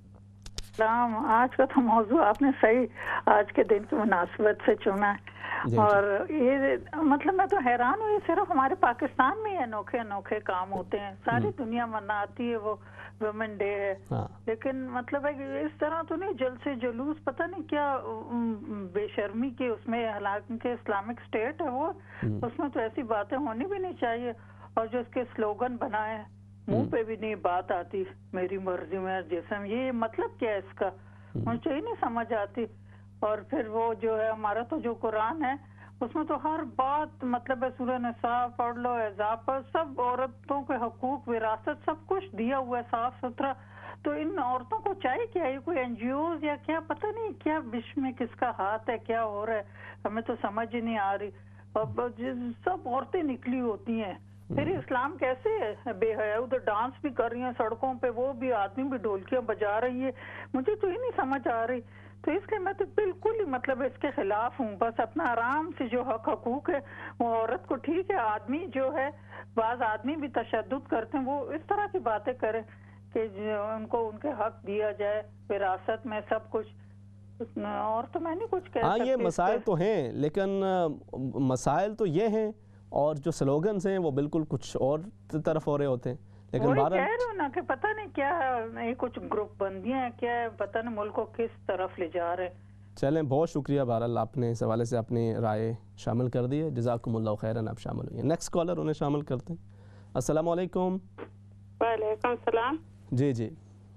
السلام، آج کا تو موضوع آپ نے صحیح آج کے دن کی مناسبت سے چنا ہے، اور یہ مطلب میں تو حیران ہوں، یہ صرف ہمارے پاکستان میں انوکھے انوکھے کام ہوتے ہیں، ساری دنیا مناتی ہے وہ ویمن ڈے ہے، لیکن مطلب ہے کہ اس طرح تو نہیں جلسے جلوس پتہ نہیں کیا بے شرمی کی اس میں، حالانکہ اسلامک اسٹیٹ ہے وہ، اس میں تو ایسی باتیں ہونی بھی نہیں چاہیے، اور جو اس کے سلوگن بنائے منہ پہ بھی نہیں بات آتی، میری مرضی میں جسم، یہ مطلب کیا ہے اس کا، مجھے ہی نہیں سمجھ آتی۔ اور پھر وہ جو ہے ہمارا تو جو قرآن ہے اس میں تو ہر بات مطلب ہے، سورہ نساء پڑھ لو، احزاب پر سب عورتوں کے حقوق، وراثت سب کچھ دیا ہوا ہے صاف ستھرا، تو ان عورتوں کو چاہیے کیا، یہ کوئی این جی اوز یا کیا، پتہ نہیں کیا بش میں کس کا ہاتھ ہے، کیا ہو رہا ہے، ہمیں تو سمجھ ہی نہیں آ رہی، اور سب عورتیں نکلی ہوتی ہیں، پھر اسلام کیسے ہے، بے حیا ادھر ڈانس بھی کر رہی ہیں سڑکوں پہ، وہ بھی آدمی بھی ڈھولکیاں بجا رہی ہے، مجھے تو ہی نہیں سمجھ آ رہی، تو اس لیے میں تو بالکل ہی مطلب اس کے خلاف ہوں، بس اپنا آرام سے جو حق حقوق ہے وہ عورت کو، ٹھیک ہے آدمی جو ہے بعض آدمی بھی تشدد کرتے ہیں، وہ اس طرح کی باتیں کریں کہ ان کو ان کے حق دیا جائے وراثت میں سب کچھ، اور تو میں نہیں کچھ کہہ سکتی۔ ہاں یہ مسائل تو ہیں، لیکن مسائل تو یہ ہیں اور جو سلوگنز ہیں وہ بالکل کچھ اور طرف ہو رہے ہوتے ہیں، لیکن وہی کہہ رہے ہو نا کہ پتہ نہیں کیا ہے، کچھ گروپ بندیاں ہیں، کیا ہے پتہ نہیں ملک کو کس طرف لے جا رہے ہیں۔ چلیں بہت شکریہ، بہرحال آپ نے اس حوالے سے اپنی رائے شامل کر دی ہے، جزاکم اللہ خیراً، آپ شامل ہوئے ہیں۔ نیکسٹ کالر انہیں شامل کرتے ہیں۔ السلام علیکم۔ وعلیکم السلام۔ جی جی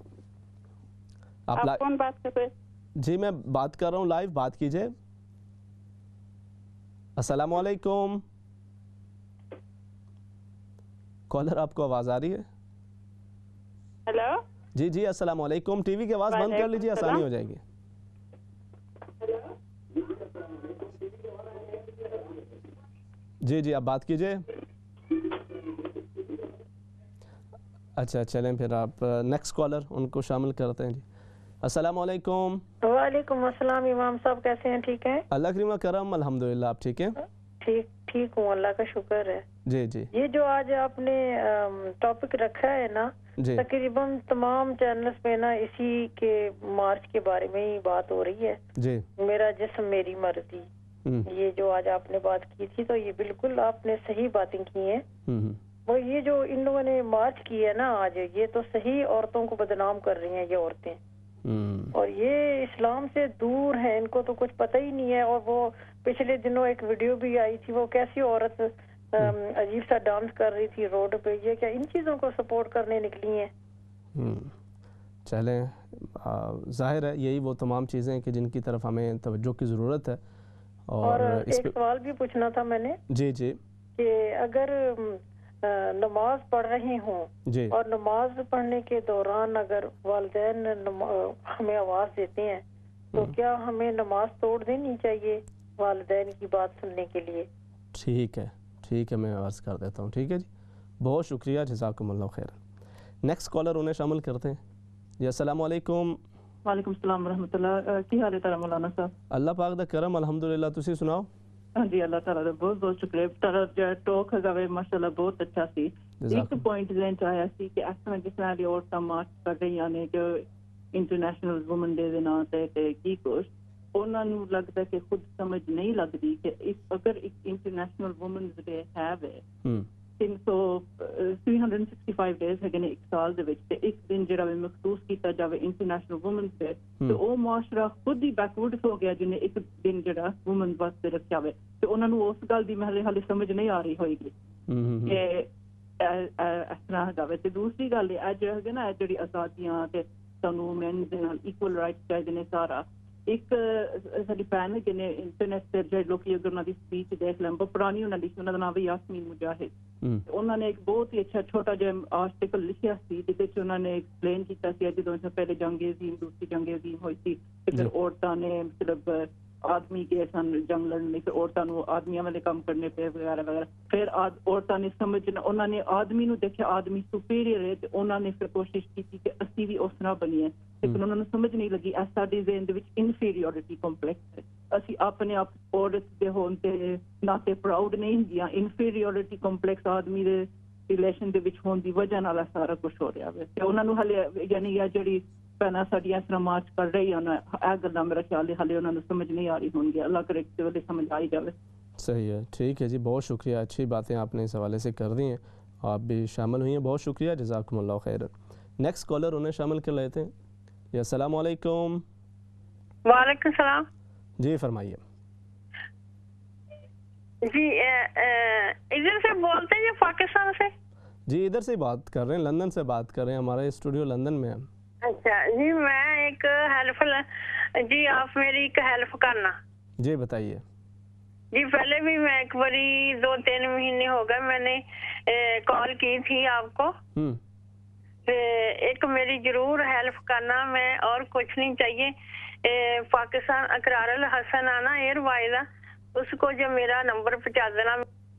آپ کون بات کر رہے؟ جی میں بات کر رہا ہوں، لائیو بات کیجئے۔ السلام علیکم کالر، آپ کو آواز آ رہی ہے؟ ہیلو جی جی السلام علیکم، ٹی وی کی آواز بند کر لیجیے، آسانی ہو جائے گی۔ جی جی آپ بات کیجئے۔ اچھا چلیں پھر آپ نیکسٹ کالر ان کو شامل کرتے ہیں۔ جی السلام علیکم۔ وعلیکم السلام، امام صاحب کیسے ہیں؟ ٹھیک ہیں؟ اللہ کریم کرم، الحمدللہ، آپ ٹھیک ہیں؟ ٹھیک ٹھیک ہوں، اللہ کا شکر ہے۔ جی جی یہ جو آج آپ نے ٹاپک رکھا ہے نا، تقریباً تمام چینلز پہ نا اسی کے مارچ کے بارے میں ہی بات ہو رہی ہے، جی میرا جسم میری مرضی، یہ جو آج آپ نے بات کی تھی، تو یہ بالکل آپ نے صحیح باتیں کی ہیں، وہ یہ جو ان لوگوں نے مارچ کی ہے نا آج، یہ تو صحیح عورتوں کو بدنام کر رہی ہیں یہ عورتیں، اور یہ اسلام سے دور ہیں، ان کو تو کچھ پتہ ہی نہیں ہے. اور وہ پچھلے دنوں ایک ویڈیو بھی آئی تھی، وہ کیسی عورت عجیب سا ڈانس کر رہی تھی روڈ پہ. یہ کیا ان چیزوں کو سپورٹ کرنے نکلی ہیں؟ چلیں، ظاہر ہے یہی وہ تمام چیزیں ہیں کہ جن کی طرف ہمیں توجہ کی ضرورت ہے. اور ایک سوال بھی پوچھنا تھا میں نے. جی جی. کہ اگر نماز پڑھ رہی ہوں جی، اور نماز پڑھنے کے دوران اگر والدین ہمیں آواز دیتے ہیں تو کیا ہمیں نماز توڑ دینی چاہیے والدین کی بات سننے کے لیے؟ ٹھیک ہے ٹھیک ہے، میں عرض کر دیتا ہوں. ٹھیک ہے جی، بہت شکریہ، جزاکم اللہ خیر. نیکسٹ کالر انہیں شامل کرتے ہیں. جی السلام علیکم. وعلیکم السلام ورحمۃ اللہ. کی حال ہے مولانا صاحب؟ اللہ پاک دا کرم الحمدللہ. تسی سناؤ؟ ہاں جی، اللہ تعالیٰ دا بہت بہت شکریہ. تارا جو ٹاک ہے ماشاءاللہ بہت اچھا سی. ایک پوائنٹ ذہن چ آیا سی کہ اس طرح جس طرح دی عورتاں مارچ کر رہی نے جو انٹرنیشنل وومن ڈے دے نام تے تے کی کچھ انہاں نوں لگدا کہ خود سمجھ نہیں لگدی کہ اس اگر ایک انٹرنیشنل وومنز ڈے ہے تین سو three hundred sixty five days ہے ایک سال دے وچ تے ایک دن جڑا مخصوص کیتا جاوے انٹرنیشنل وومنز ڈے تے او معاشرہ خود ہی بیکورڈ ہو گیا جن نے ایک دن جڑا وومن واسطے رکھیا ہوئے تے انہاں نوں اس گل دی محلے حالے سمجھ نہیں آ رہی ہوئے گی کہ اس طرح جاوے. تے دوسری گل ہے جو ہے نا جڑی آزادیاں تے سانوں مینز دے نال ایکول رائٹس چاہیے نے سارا. ایک ساری بہن ہے جنہیں انٹرنیٹ سے جو لوگ اگر انہوں کی اسپیچ دیکھ لیں بہت پرانی انہوں نے انہوں کا نام بھی یاسمین مجاہد. انہوں نے ایک بہت ہی اچھا چھوٹا جو آرٹیکل لکھیا سی جس انہوں نے ایکسپلین کیا سی جدوں پہلے جنگ عظیم دوسری جنگ عظیم ہوئی تھی پھر عورتوں نے مطلب آدمی کے سن جنگ لڑنے پھر عورتوں آدمیاں والے کام کرنے پہ وغیرہ وغیرہ. پھر عورتوں نے سمجھنا انہوں نے آدمی نو دیکھا آدمی سپیریئر ہے تو انہوں نے پھر کوشش کی کہ اسی بھی اس طرح بنیے لیکن انہوں نے سمجھ نہیں لگی اس ساری ذہن دے وچ انفیریورٹی کمپلیکس ہے. اسی اپنے آپ عورت دے ہون تے ناتے پراؤڈ نہیں ہندیاں. انفیریورٹی کمپلیکس آدمی دے ریلیشن دے وچ ہون دی وجہ نال سارا کچھ ہو رہا ہے. تے انہوں نے ہلے یعنی یہ جڑی پہنا ساری اس طرح مارچ کر رہی ہیں اے گلاں میرا خیال ہے ہلے انہوں نے سمجھ نہیں آ رہی ہوں گی. اللہ کرے کہ وہ سمجھ آئی جاوے. صحیح ہے. ٹھیک ہے جی، بہت شکریہ، اچھی باتیں آپ نے اس حوالے سے کر دی ہیں، آپ بھی شامل ہوئی ہیں، بہت شکریہ، جزاکم اللہ خیر. نیکسٹ کالر انہیں شامل کر لیتے ہیں. جی السلام علیکم. وعلیکم السلام. جی فرمائیے. جی ادھر سے بولتے ہیں جی پاکستان سے؟ جی ادھر سے بات کر رہے ہیں، لندن سے بات کر رہے ہیں، ہمارا اسٹوڈیو لندن میں ہے. اچھا جی، میں ایک ہیلپ جی آپ میری ایک ہیلپ کرنا. جی بتائیے. جی پہلے بھی میں ایک باری دو تین مہینے ہو گئے میں نے کال کی تھی آپ کو. ایک میری ضرور ہیلپ کرنا، میں اور کچھ نہیں چاہیے. پاکستان اقرار الحسن آنا ایئر وائزہ اس کو جو میرا نمبر پہنچا دینا.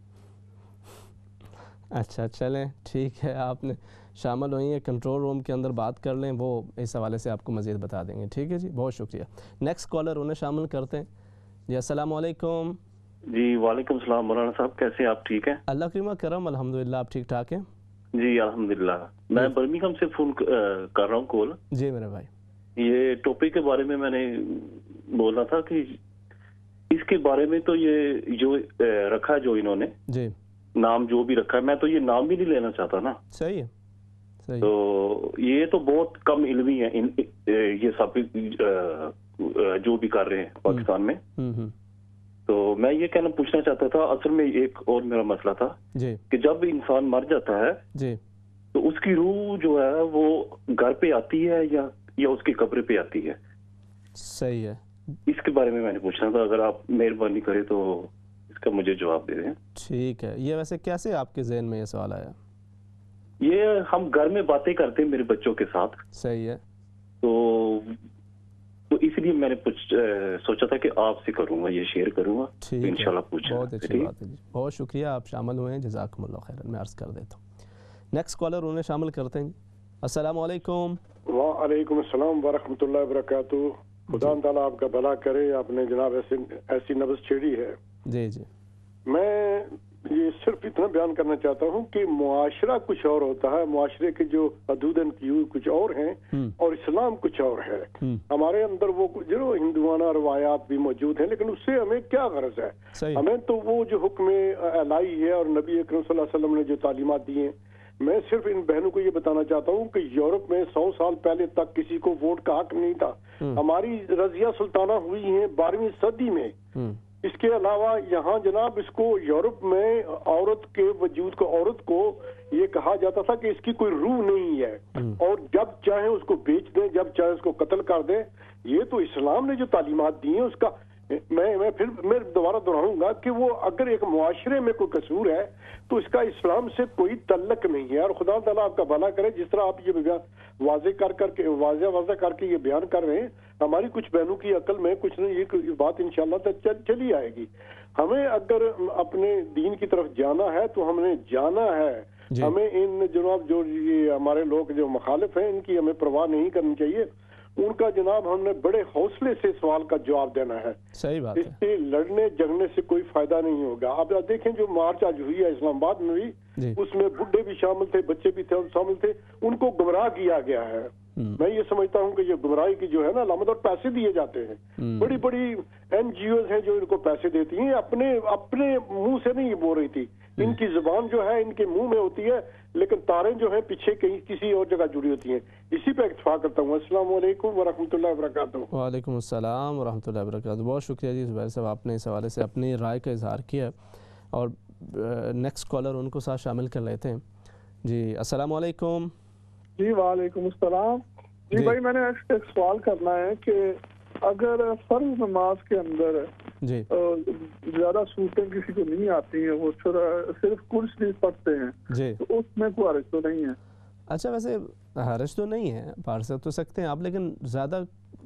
اچھا چلیں ٹھیک ہے، آپ نے شامل ہوئی ہیں، کنٹرول روم کے اندر بات کر لیں، وہ اس حوالے سے آپ کو مزید بتا دیں گے. ٹھیک ہے جی، بہت شکریہ. نیکسٹ کالر انہیں شامل کرتے ہیں. جی السلام علیکم. جی وعلیکم السلام. مولانا صاحب کیسے آپ؟ ٹھیک ہیں اللہ کریم کرم الحمدللہ. آپ ٹھیک ٹھاک ہیں؟ جی الحمدللہ. میں برمنگھم سے فون کر رہا ہوں کال. جی میرے بھائی. یہ ٹاپک کے بارے میں میں نے بولنا تھا کہ اس کے بارے میں تو یہ جو رکھا جو انہوں نے جی نام جو بھی رکھا ہے میں تو یہ نام بھی نہیں لینا چاہتا نا. صحیح ہے. صحیح. تو یہ تو بہت کم علمی ہے یہ سب جو بھی کر رہے ہیں پاکستان میں. تو میں یہ کہنا پوچھنا چاہتا تھا، اصل میں ایک اور میرا مسئلہ تھا جی کہ جب انسان مر جاتا ہے جی تو اس کی روح جو ہے وہ گھر پہ آتی ہے یا یا اس کی قبر پہ آتی ہے؟ صحیح ہے. اس کے بارے میں میں نے پوچھنا تھا، اگر آپ مہربانی کریں تو اس کا مجھے جواب دے دیں. ٹھیک ہے. یہ ویسے کیسے آپ کے ذہن میں یہ سوال آیا؟ یہ ہم گھر میں باتیں کرتے ہیں میرے بچوں کے ساتھ. صحیح ہے. تو تو اس لیے میں نے سوچا تھا کہ آپ سے کروں گا، یہ شیئر کروں گا. انشاءاللہ پوچھیں. بہت اچھی بات ہے جی، بہت شکریہ، آپ شامل ہوئے ہیں، جزاکم اللہ خیر. میں عرض کر دیتا ہوں. نیکسٹ کالر انہیں شامل کرتے ہیں. السلام علیکم. وعلیکم السلام ورحمۃ اللہ وبرکاتہ. خدا تعالیٰ آپ کا بھلا کرے. آپ نے جناب ایسی ایسی نبض چھیڑی ہے. جی جی. میں یہ صرف اتنا بیان کرنا چاہتا ہوں کہ معاشرہ کچھ اور ہوتا ہے، معاشرے کے جو حدود کیو کچھ اور ہیں اور اسلام کچھ اور ہے. ہمارے اندر وہ جو ہندوانہ روایات بھی موجود ہیں، لیکن اس سے ہمیں کیا غرض ہے؟ ہمیں تو وہ جو حکم الہی ہے اور نبی اکرم صلی اللہ علیہ وسلم نے جو تعلیمات دی ہیں. میں صرف ان بہنوں کو یہ بتانا چاہتا ہوں کہ یورپ میں سو سال پہلے تک کسی کو ووٹ کا حق نہیں تھا. ہماری رضیہ سلطانہ ہوئی ہیں بارہویں صدی میں. اس کے علاوہ یہاں جناب اس کو یورپ میں عورت کے وجود کو، عورت کو یہ کہا جاتا تھا کہ اس کی کوئی روح نہیں ہے اور جب چاہیں اس کو بیچ دیں، جب چاہیں اس کو قتل کر دیں. یہ تو اسلام نے جو تعلیمات دی ہیں اس کا میں میں پھر میں دوبارہ دہراؤں گا کہ وہ اگر ایک معاشرے میں کوئی قصور ہے تو اس کا اسلام سے کوئی تعلق نہیں ہے. اور خدا تعالیٰ آپ کا بھلا کرے. جس طرح آپ یہ واضح کر کر کے واضح واضح کر کے یہ بیان کر رہے ہیں، ہماری کچھ بہنوں کی عقل میں کچھ نہیں یہ بات انشاءاللہ چلی آئے گی. ہمیں اگر اپنے دین کی طرف جانا ہے تو ہم نے جانا ہے. ہمیں ان جناب جو یہ ہمارے لوگ جو مخالف ہیں ان کی ہمیں پرواہ نہیں کرنی چاہیے. ان کا جناب ہم نے بڑے حوصلے سے سوال کا جواب دینا ہے. صحیح بات ہے. اس سے لڑنے جگنے سے کوئی فائدہ نہیں ہوگا. اب دیکھیں جو مارچ آج ہوئی ہے اسلام آباد میں بھی، اس میں بڈھے بھی شامل تھے، بچے بھی تھے شامل تھے. ان کو گمراہ کیا گیا ہے. میں یہ سمجھتا ہوں کہ یہ گمراہی کی جو ہے نا علامت، اور پیسے دیے جاتے ہیں. بڑی بڑی این جی اوز ہیں جو ان کو پیسے دیتی ہیں. اپنے اپنے منہ سے نہیں بول رہی تھی. ان کی زبان جو ہے ان کے منہ میں ہوتی ہے، لیکن تاریں جو ہیں پیچھے کہیں کسی اور جگہ جڑی ہوتی ہیں. اسی پہ اکتفا کرتا ہوں. السلام علیکم ورحمۃ اللہ وبرکاتہ. وعلیکم السلام ورحمۃ اللہ وبرکاتہ. بہت شکریہ جی زبیر صاحب، آپ نے اس حوالے سے اپنی رائے کا اظہار کیا. اور نیکسٹ کالر ان کو ساتھ شامل کر لیتے ہیں. جی السلام علیکم. جی وعلیکم السلام. جی بھائی میں نے ایک سوال کرنا ہے کہ اگر فرض نماز کے اندر جی زیادہ صورتیں کسی کو نہیں آتی ہیں، وہ صرف کل شریف پڑھتے ہیں، جی تو اس میں کوئی حرج تو نہیں ہے؟ اچھا ویسے حرج تو نہیں ہے، پڑھ سکتے تو سکتے ہیں آپ، لیکن زیادہ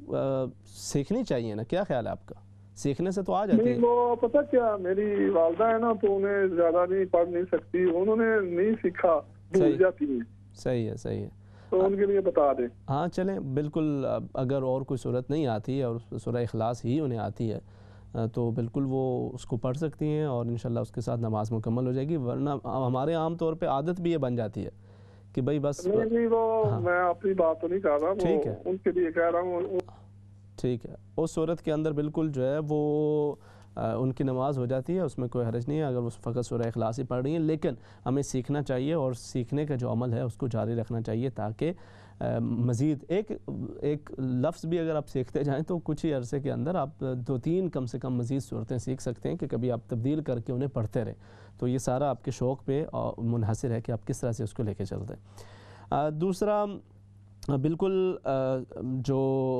سیکھنی چاہیے نا. کیا خیال ہے آپ کا؟ سیکھنے سے تو آ جاتی ہے. وہ پتہ کیا میری والدہ ہے نا، تو انہیں زیادہ نہیں پڑھ نہیں سکتی، انہوں نے نہیں سیکھا، بھول جاتی ہیں. صحیح ہے صحیح ہے. تو ان کے لیے بتا دیں. ہاں چلیں بالکل. اگر اور کوئی صورت نہیں آتی ہے اور سورہ اخلاص ہی انہیں آتی ہے تو بالکل وہ اس کو پڑھ سکتی ہیں اور انشاءاللہ اس کے ساتھ نماز مکمل ہو جائے گی. ورنہ ہمارے عام طور پہ عادت بھی یہ بن جاتی ہے کہ بھائی بس نہیں نہیں وہ میں اپنی بات تو نہیں کر رہا، ٹھیک ہے ان کے لیے کہہ رہا ہوں. ٹھیک ہے. اس صورت کے اندر بالکل جو ہے وہ ان کی نماز ہو جاتی ہے، اس میں کوئی حرج نہیں ہے اگر وہ فقط سورہ اخلاص ہی پڑھ رہی ہیں. لیکن ہمیں سیکھنا چاہیے اور سیکھنے کا جو عمل ہے اس کو جاری رکھنا چاہیے تاکہ مزید ایک ایک لفظ بھی اگر آپ سیکھتے جائیں تو کچھ ہی عرصے کے اندر آپ دو تین کم سے کم مزید صورتیں سیکھ سکتے ہیں کہ کبھی آپ تبدیل کر کے انہیں پڑھتے رہیں. تو یہ سارا آپ کے شوق پہ منحصر ہے کہ آپ کس طرح سے اس کو لے کے چلتے ہیں. دوسرا بالکل جو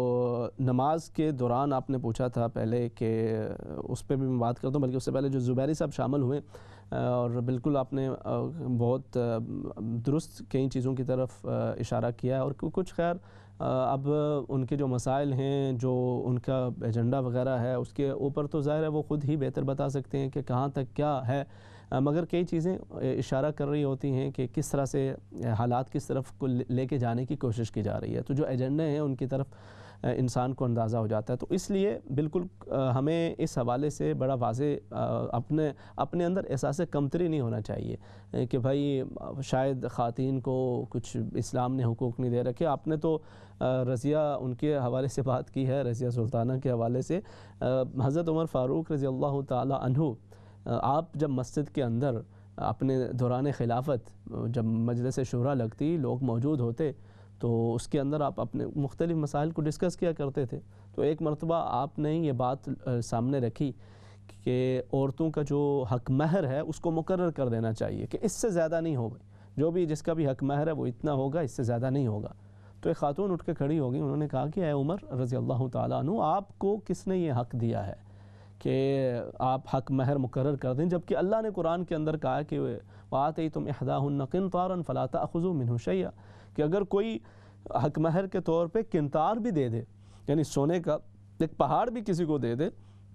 نماز کے دوران آپ نے پوچھا تھا پہلے کہ اس پہ بھی میں بات کرتا ہوں، بلکہ اس سے پہلے جو زبیری صاحب شامل ہوئے اور بالکل آپ نے بہت درست کئی چیزوں کی طرف اشارہ کیا ہے. اور کچھ خیر اب ان کے جو مسائل ہیں، جو ان کا ایجنڈا وغیرہ ہے، اس کے اوپر تو ظاہر ہے وہ خود ہی بہتر بتا سکتے ہیں کہ کہاں تک کیا ہے. مگر کئی چیزیں اشارہ کر رہی ہوتی ہیں کہ کس طرح سے حالات کس طرف کو لے کے جانے کی کوشش کی جا رہی ہے. تو جو ایجنڈے ہیں ان کی طرف انسان کو اندازہ ہو جاتا ہے. تو اس لیے بالکل ہمیں اس حوالے سے بڑا واضح اپنے اپنے اندر احساس کمتری نہیں ہونا چاہیے کہ بھائی شاید خواتین کو کچھ اسلام نے حقوق نہیں دے رکھے. آپ نے تو رضیہ ان کے حوالے سے بات کی ہے، رضیہ سلطانہ کے حوالے سے. حضرت عمر فاروق رضی اللہ تعالی عنہ، آپ جب مسجد کے اندر اپنے دوران خلافت جب مجلس شورا لگتی، لوگ موجود ہوتے، تو اس کے اندر آپ اپنے مختلف مسائل کو ڈسکس کیا کرتے تھے. تو ایک مرتبہ آپ نے یہ بات سامنے رکھی کہ عورتوں کا جو حق مہر ہے اس کو مقرر کر دینا چاہیے کہ اس سے زیادہ نہیں ہوگا، جو بھی جس کا بھی حق مہر ہے وہ اتنا ہوگا، اس سے زیادہ نہیں ہوگا. تو ایک خاتون اٹھ کے کھڑی ہوگی، انہوں نے کہا کہ اے عمر رضی اللہ تعالیٰ عنہ، آپ کو کس نے یہ حق دیا ہے کہ آپ حق مہر مقرر کر دیں، جبکہ اللہ نے قرآن کے اندر کہا کہ وَآتَيْتُمْ إِحْدَاهُنَّ قِنْطَارًا فَلَا تَأْخُذُوا مِنْهُ شَيْئًا، کہ اگر کوئی حق مہر کے طور پہ قنطار بھی دے دے، یعنی سونے کا ایک پہاڑ بھی کسی کو دے دے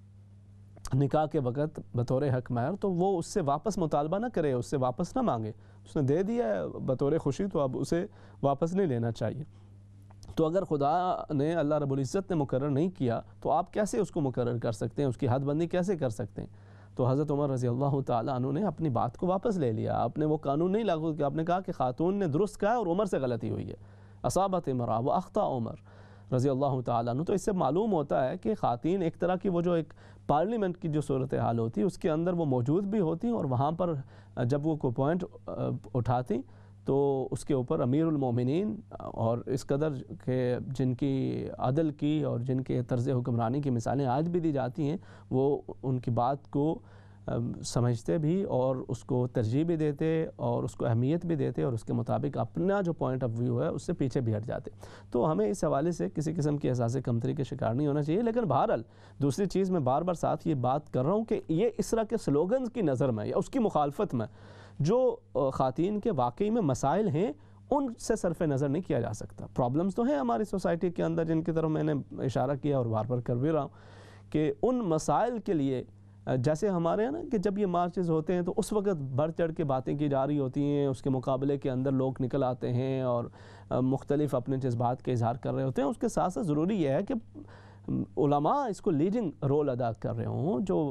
نکاح کے وقت بطور حق مہر، تو وہ اس سے واپس مطالبہ نہ کرے، اس سے واپس نہ مانگے. اس نے دے دیا ہے بطور خوشی تو اب اسے واپس نہیں لینا چاہیے. تو اگر خدا نے، اللہ رب العزت نے مقرر نہیں کیا تو آپ کیسے اس کو مقرر کر سکتے ہیں، اس کی حد بندی کیسے کر سکتے ہیں؟ تو حضرت عمر رضی اللہ تعالیٰ عنہ نے اپنی بات کو واپس لے لیا. آپ نے وہ قانون نہیں لاگو کیا, آپ نے کہا کہ خاتون نے درست کہا اور عمر سے غلطی ہوئی ہے. اصابت امرأة واخطأ عمر رضی اللہ تعالیٰ عنہ. تو اس سے معلوم ہوتا ہے کہ خواتین ایک طرح کی وہ جو ایک پارلیمنٹ کی جو صورتحال ہوتی ہے اس کے اندر وہ موجود بھی ہوتی اور وہاں پر جب وہ کوئی پوائنٹ اٹھاتی تو اس کے اوپر امیر المومنین اور اس قدر کہ جن کی عدل کی اور جن کے طرز حکمرانی کی مثالیں آج بھی دی جاتی ہیں, وہ ان کی بات کو سمجھتے بھی اور اس کو ترجیح بھی دیتے اور اس کو اہمیت بھی دیتے اور اس کے مطابق اپنا جو پوائنٹ آف ویو ہے اس سے پیچھے بھی ہٹ جاتے. تو ہمیں اس حوالے سے کسی قسم کی احساس کمتری کے شکار نہیں ہونا چاہیے. لیکن بہرحال دوسری چیز میں بار بار ساتھ یہ بات کر رہا ہوں کہ یہ اس طرح کے سلوگنز کی نظر میں یا اس کی مخالفت میں جو خواتین کے واقعی میں مسائل ہیں ان سے صرف نظر نہیں کیا جا سکتا. پرابلمز تو ہیں ہماری سوسائٹی کے اندر جن کی طرف میں نے اشارہ کیا اور بار بار کر بھی رہا ہوں کہ ان مسائل کے لیے جیسے ہمارے ہیں نا کہ جب یہ مارچز ہوتے ہیں تو اس وقت بڑھ چڑھ کے باتیں کی جا رہی ہوتی ہیں, اس کے مقابلے کے اندر لوگ نکل آتے ہیں اور مختلف اپنے جذبات کے اظہار کر رہے ہوتے ہیں. اس کے ساتھ ساتھ ضروری یہ ہے کہ علماء اس کو لیڈنگ رول ادا کر رہے ہوں, جو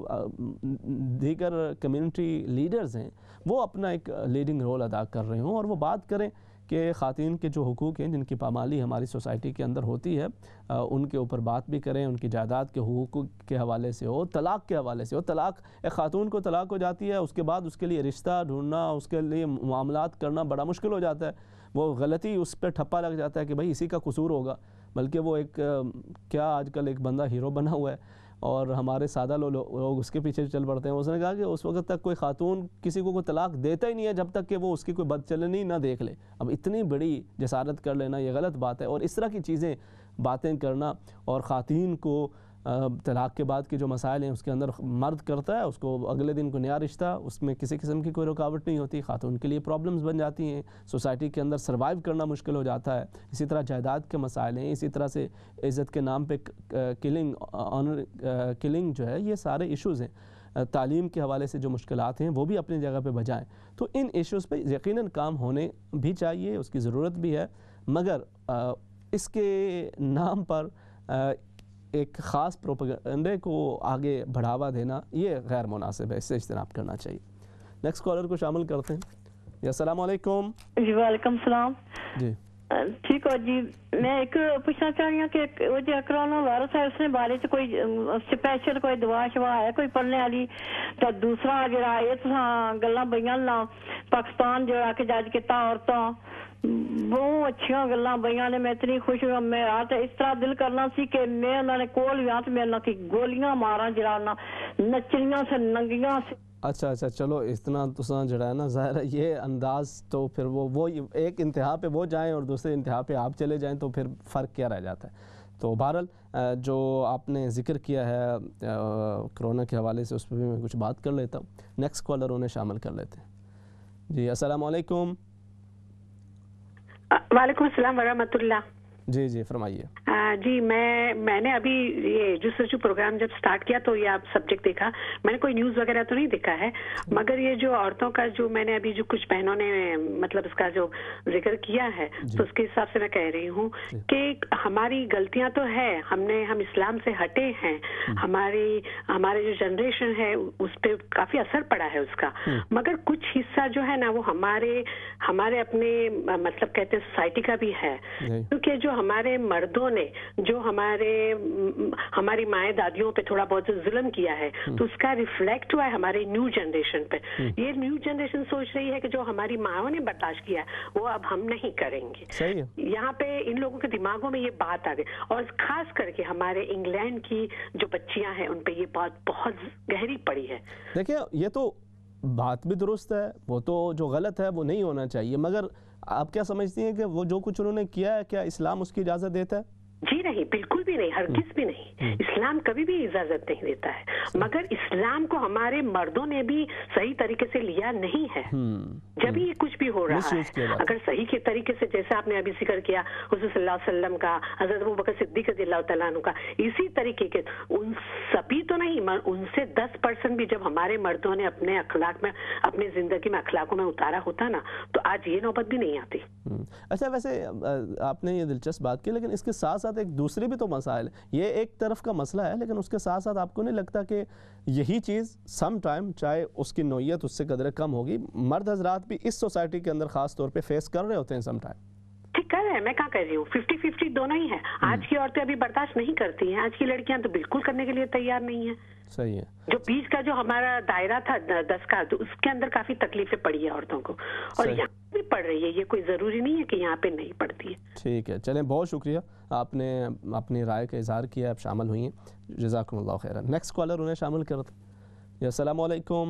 دیگر کمیونٹی لیڈرز ہیں وہ اپنا ایک لیڈنگ رول ادا کر رہے ہوں اور وہ بات کریں کہ خواتین کے جو حقوق ہیں جن کی پامالی ہماری سوسائٹی کے اندر ہوتی ہے ان کے اوپر بات بھی کریں, ان کی جائیداد کے حقوق کے حوالے سے ہو, طلاق کے حوالے سے ہو. طلاق ایک خاتون کو طلاق ہو جاتی ہے, اس کے بعد اس کے لیے رشتہ ڈھونڈنا, اس کے لیے معاملات کرنا بڑا مشکل ہو جاتا ہے. وہ غلطی اس پہ ٹھپا لگ جاتا ہے کہ بھائی اسی کا قصور ہوگا, بلکہ وہ ایک کیا آج کل ایک بندہ ہیرو بنا ہوا ہے اور ہمارے سادہ لوگ اس کے پیچھے چل پڑتے ہیں. اس نے کہا کہ اس وقت تک کوئی خاتون کسی کو کوئی طلاق دیتا ہی نہیں ہے جب تک کہ وہ اس کی کوئی بدچلنی نہ دیکھ لے. اب اتنی بڑی جسارت کر لینا یہ غلط بات ہے, اور اس طرح کی چیزیں باتیں کرنا اور خواتین کو طلاق کے بعد کے جو مسائل ہیں اس کے اندر مرد کرتا ہے, اس کو اگلے دن کو نیا رشتہ, اس میں کسی قسم کی کوئی رکاوٹ نہیں ہوتی, خاتون کے لیے پرابلمز بن جاتی ہیں, سوسائٹی کے اندر سروائیو کرنا مشکل ہو جاتا ہے. اسی طرح جائیداد کے مسائل ہیں, اسی طرح سے عزت کے نام پہ کلنگ آنر کلنگ جو ہے, یہ سارے ایشوز ہیں. تعلیم کے حوالے سے جو مشکلات ہیں وہ بھی اپنی جگہ پہ بجائیں. تو ان ایشوز پہ یقیناً کام ہونے بھی چاہیے, اس کی ضرورت بھی ہے, مگر اس کے نام پر ایک خاص پروپیگنڈے کو آگے بڑھاوا دینا یہ غیر مناسب ہے, اس سے اجتناب کرنا چاہیے. نیکسٹ کالر کو شامل کرتے ہیں. جی السلام علیکم. جی وعلیکم السلام. جی ٹھیک ہو جی, میں ایک پوچھنا چاہ رہی ہوں کہ وہ جو کرونا وائرس ہے اس نے بارے سے کوئی اسپیشل کوئی دعا شوا ہے کوئی پڑھنے والی, تو دوسرا جڑا ہے تو گلاں بڑیاں نا پاکستان جڑا کہ جج کیتا عورتاں بہت اچھیاں گلاں بڑیاں نے, میں اتنی خوش ہوں. میں آج اس طرح دل کرنا سی کہ میں انہوں نے کول بھی آ تو میرے کی گولیاں ماراں جڑا نا نچنیاں سے ننگیاں سے. اچھا اچھا چلو اتنا تساں جڑا ہے نا ظاہر ہے یہ انداز تو پھر وہ وہ ایک انتہا پہ وہ جائیں اور دوسرے انتہا پہ آپ چلے جائیں تو پھر فرق کیا رہ جاتا ہے. تو بہرحال جو آپ نے ذکر کیا ہے کرونا کے حوالے سے اس پہ بھی میں کچھ بات کر لیتا ہوں. نیکسٹ کالر انہیں شامل کر لیتے ہیں. جی السلام علیکم. وعلیکم السلام ورحمۃ اللہ. جی جی فرمائیے. جی میں میں نے ابھی یہ جستجو پروگرام جب سٹارٹ کیا تو یہ آپ سبجیکٹ دیکھا, میں نے کوئی نیوز وغیرہ تو نہیں دیکھا ہے, مگر یہ جو عورتوں کا جو میں نے ابھی جو کچھ بہنوں نے مطلب اس کا جو ذکر کیا ہے تو اس کے حساب سے میں کہہ رہی ہوں کہ ہماری غلطیاں تو ہے, ہم نے ہم اسلام سے ہٹے ہیں, ہماری ہمارے جو جنریشن ہے اس پہ کافی اثر پڑا ہے اس کا, مگر کچھ حصہ جو ہے نا وہ ہمارے ہمارے اپنے مطلب کہتے ہیں سوسائٹی کا بھی ہے, کیونکہ جو ہمارے مردوں نے جو ہمارے ہماری مائیں دادیوں پہ تھوڑا بہت ظلم کیا ہے تو اس کا ریفلیکٹ ہوا ہے ہمارے نیو جنریشن پہ. یہ نیو جنریشن سوچ رہی ہے کہ جو ہماری ماں نے برداشت کیا ہے وہ اب ہم نہیں کریں گے. یہاں پہ ان لوگوں کے دماغوں میں یہ بات آ گئی, اور خاص کر کے ہمارے انگلینڈ کی جو بچیاں ہیں ان پہ یہ بات بہت گہری پڑی ہے. دیکھیں یہ تو بات بھی درست ہے, وہ تو جو غلط ہے وہ نہیں ہونا چاہیے, مگر آپ کیا سمجھتی ہیں کہ وہ جو کچھ انہوں نے کیا ہے کیا اسلام اس کی اجازت دیتا ہے؟ جی نہیں, بالکل بھی نہیں, ہرگز بھی نہیں. اسلام کبھی بھی اجازت نہیں دیتا ہے, مگر اسلام کو ہمارے مردوں نے بھی صحیح طریقے سے لیا نہیں ہے. جب یہ کچھ بھی ہو رہا ہے اگر صحیح کے طریقے سے, جیسے آپ نے ابھی ذکر کیا حضور صلی اللہ علیہ وسلم کا, حضرت ابوبکر صدیق رضی اللہ تعالیٰ عنہ کا, اسی طریقے کے ان سبھی تو نہیں, ان سے دس پرسنٹ بھی جب ہمارے مردوں نے اپنے اخلاق میں اپنی زندگی میں اخلاقوں میں اتارا ہوتا نا تو آج یہ نوبت بھی نہیں آتی. اچھا ویسے آپ نے یہ دلچسپ بات کی, لیکن اس کے ساتھ ساتھ ایک دوسری بھی تو مسائل ہے. یہ ایک طرف کا مسئلہ ہے, لیکن اس کے ساتھ ساتھ آپ کو نہیں لگتا کہ یہی چیز سم ٹائم, چاہے اس کی نوعیت اس سے قدرے کم ہوگی, مرد حضرات بھی اس سوسائٹی کے اندر خاص طور پہ فیس کر رہے ہوتے ہیں سم ٹائم؟ ٹھیک کر رہے ہیں, میں کہاں کہہ رہی ہوں, ففٹی ففٹی دونوں ہی ہیں. آج کی عورتیں ابھی برداشت نہیں کرتی ہیں, آج کی لڑکیاں تو بالکل کرنے کے لیے تیار نہیں ہیں. صحیح ہے. جو بیچ کا جو ہمارا دائرہ تھا دس کا, اس کے اندر کافی تکلیفیں پڑی ہیں عورتوں کو, اور یہاں بھی پڑ رہی ہے. یہ کوئی ضروری نہیں ہے کہ یہاں پہ نہیں پڑتی ہے. ٹھیک ہے, چلیں بہت شکریہ, آپ نے اپنی رائے کا اظہار کیا, آپ شامل ہوئی ہیں, جزاکم اللہ خیرا. نیکسٹ کالر انہیں شامل کرتے ہیں. السلام علیکم.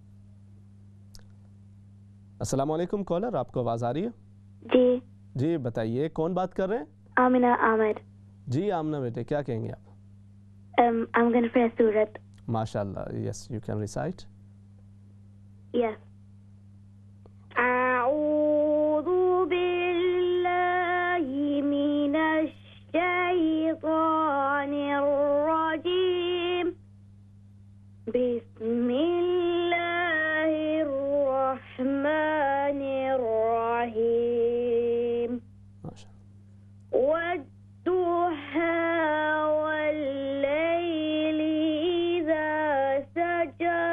السلام علیکم کالر, آپ کو آواز آ رہی ہے؟ جی جی بتائیے, کون بات کر رہے ہیں؟ آمنہ عامر. جی آمنہ بیٹے, کیا کہیں گے آپ؟ um, I'm going to pray a surat. ماشاء اللہ, yes you can recite. Yes. أعوذ بالله من الشيطان الرجيم. بسم الله الرحمن الرحيم. ماشاء والضحى والليل إذا سجى.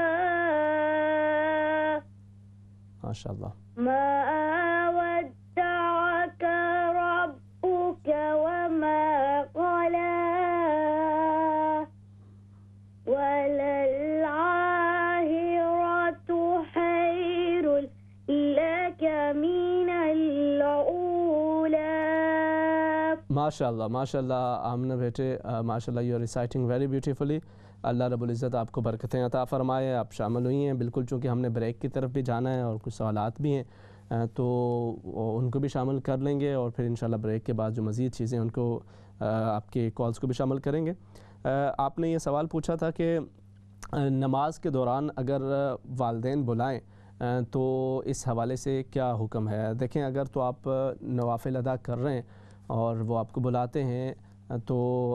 ماشاء اللہ. ما ودعك ربك وما قلى. وللآخرة خير لك من الأولى. ماشاء اللہ ماشاء اللہ آمنہ بیٹے, ماشاء اللہ, you are reciting very beautifully. اللہ رب العزت آپ کو برکتیں عطا فرمائے. آپ شامل ہوئی ہیں, بالکل چونکہ ہم نے بریک کی طرف بھی جانا ہے اور کچھ سوالات بھی ہیں تو ان کو بھی شامل کر لیں گے, اور پھر انشاءاللہ بریک کے بعد جو مزید چیزیں ان کو آپ کے کالز کو بھی شامل کریں گے. آپ نے یہ سوال پوچھا تھا کہ نماز کے دوران اگر والدین بلائیں تو اس حوالے سے کیا حکم ہے. دیکھیں, اگر تو آپ نوافل ادا کر رہے ہیں اور وہ آپ کو بلاتے ہیں تو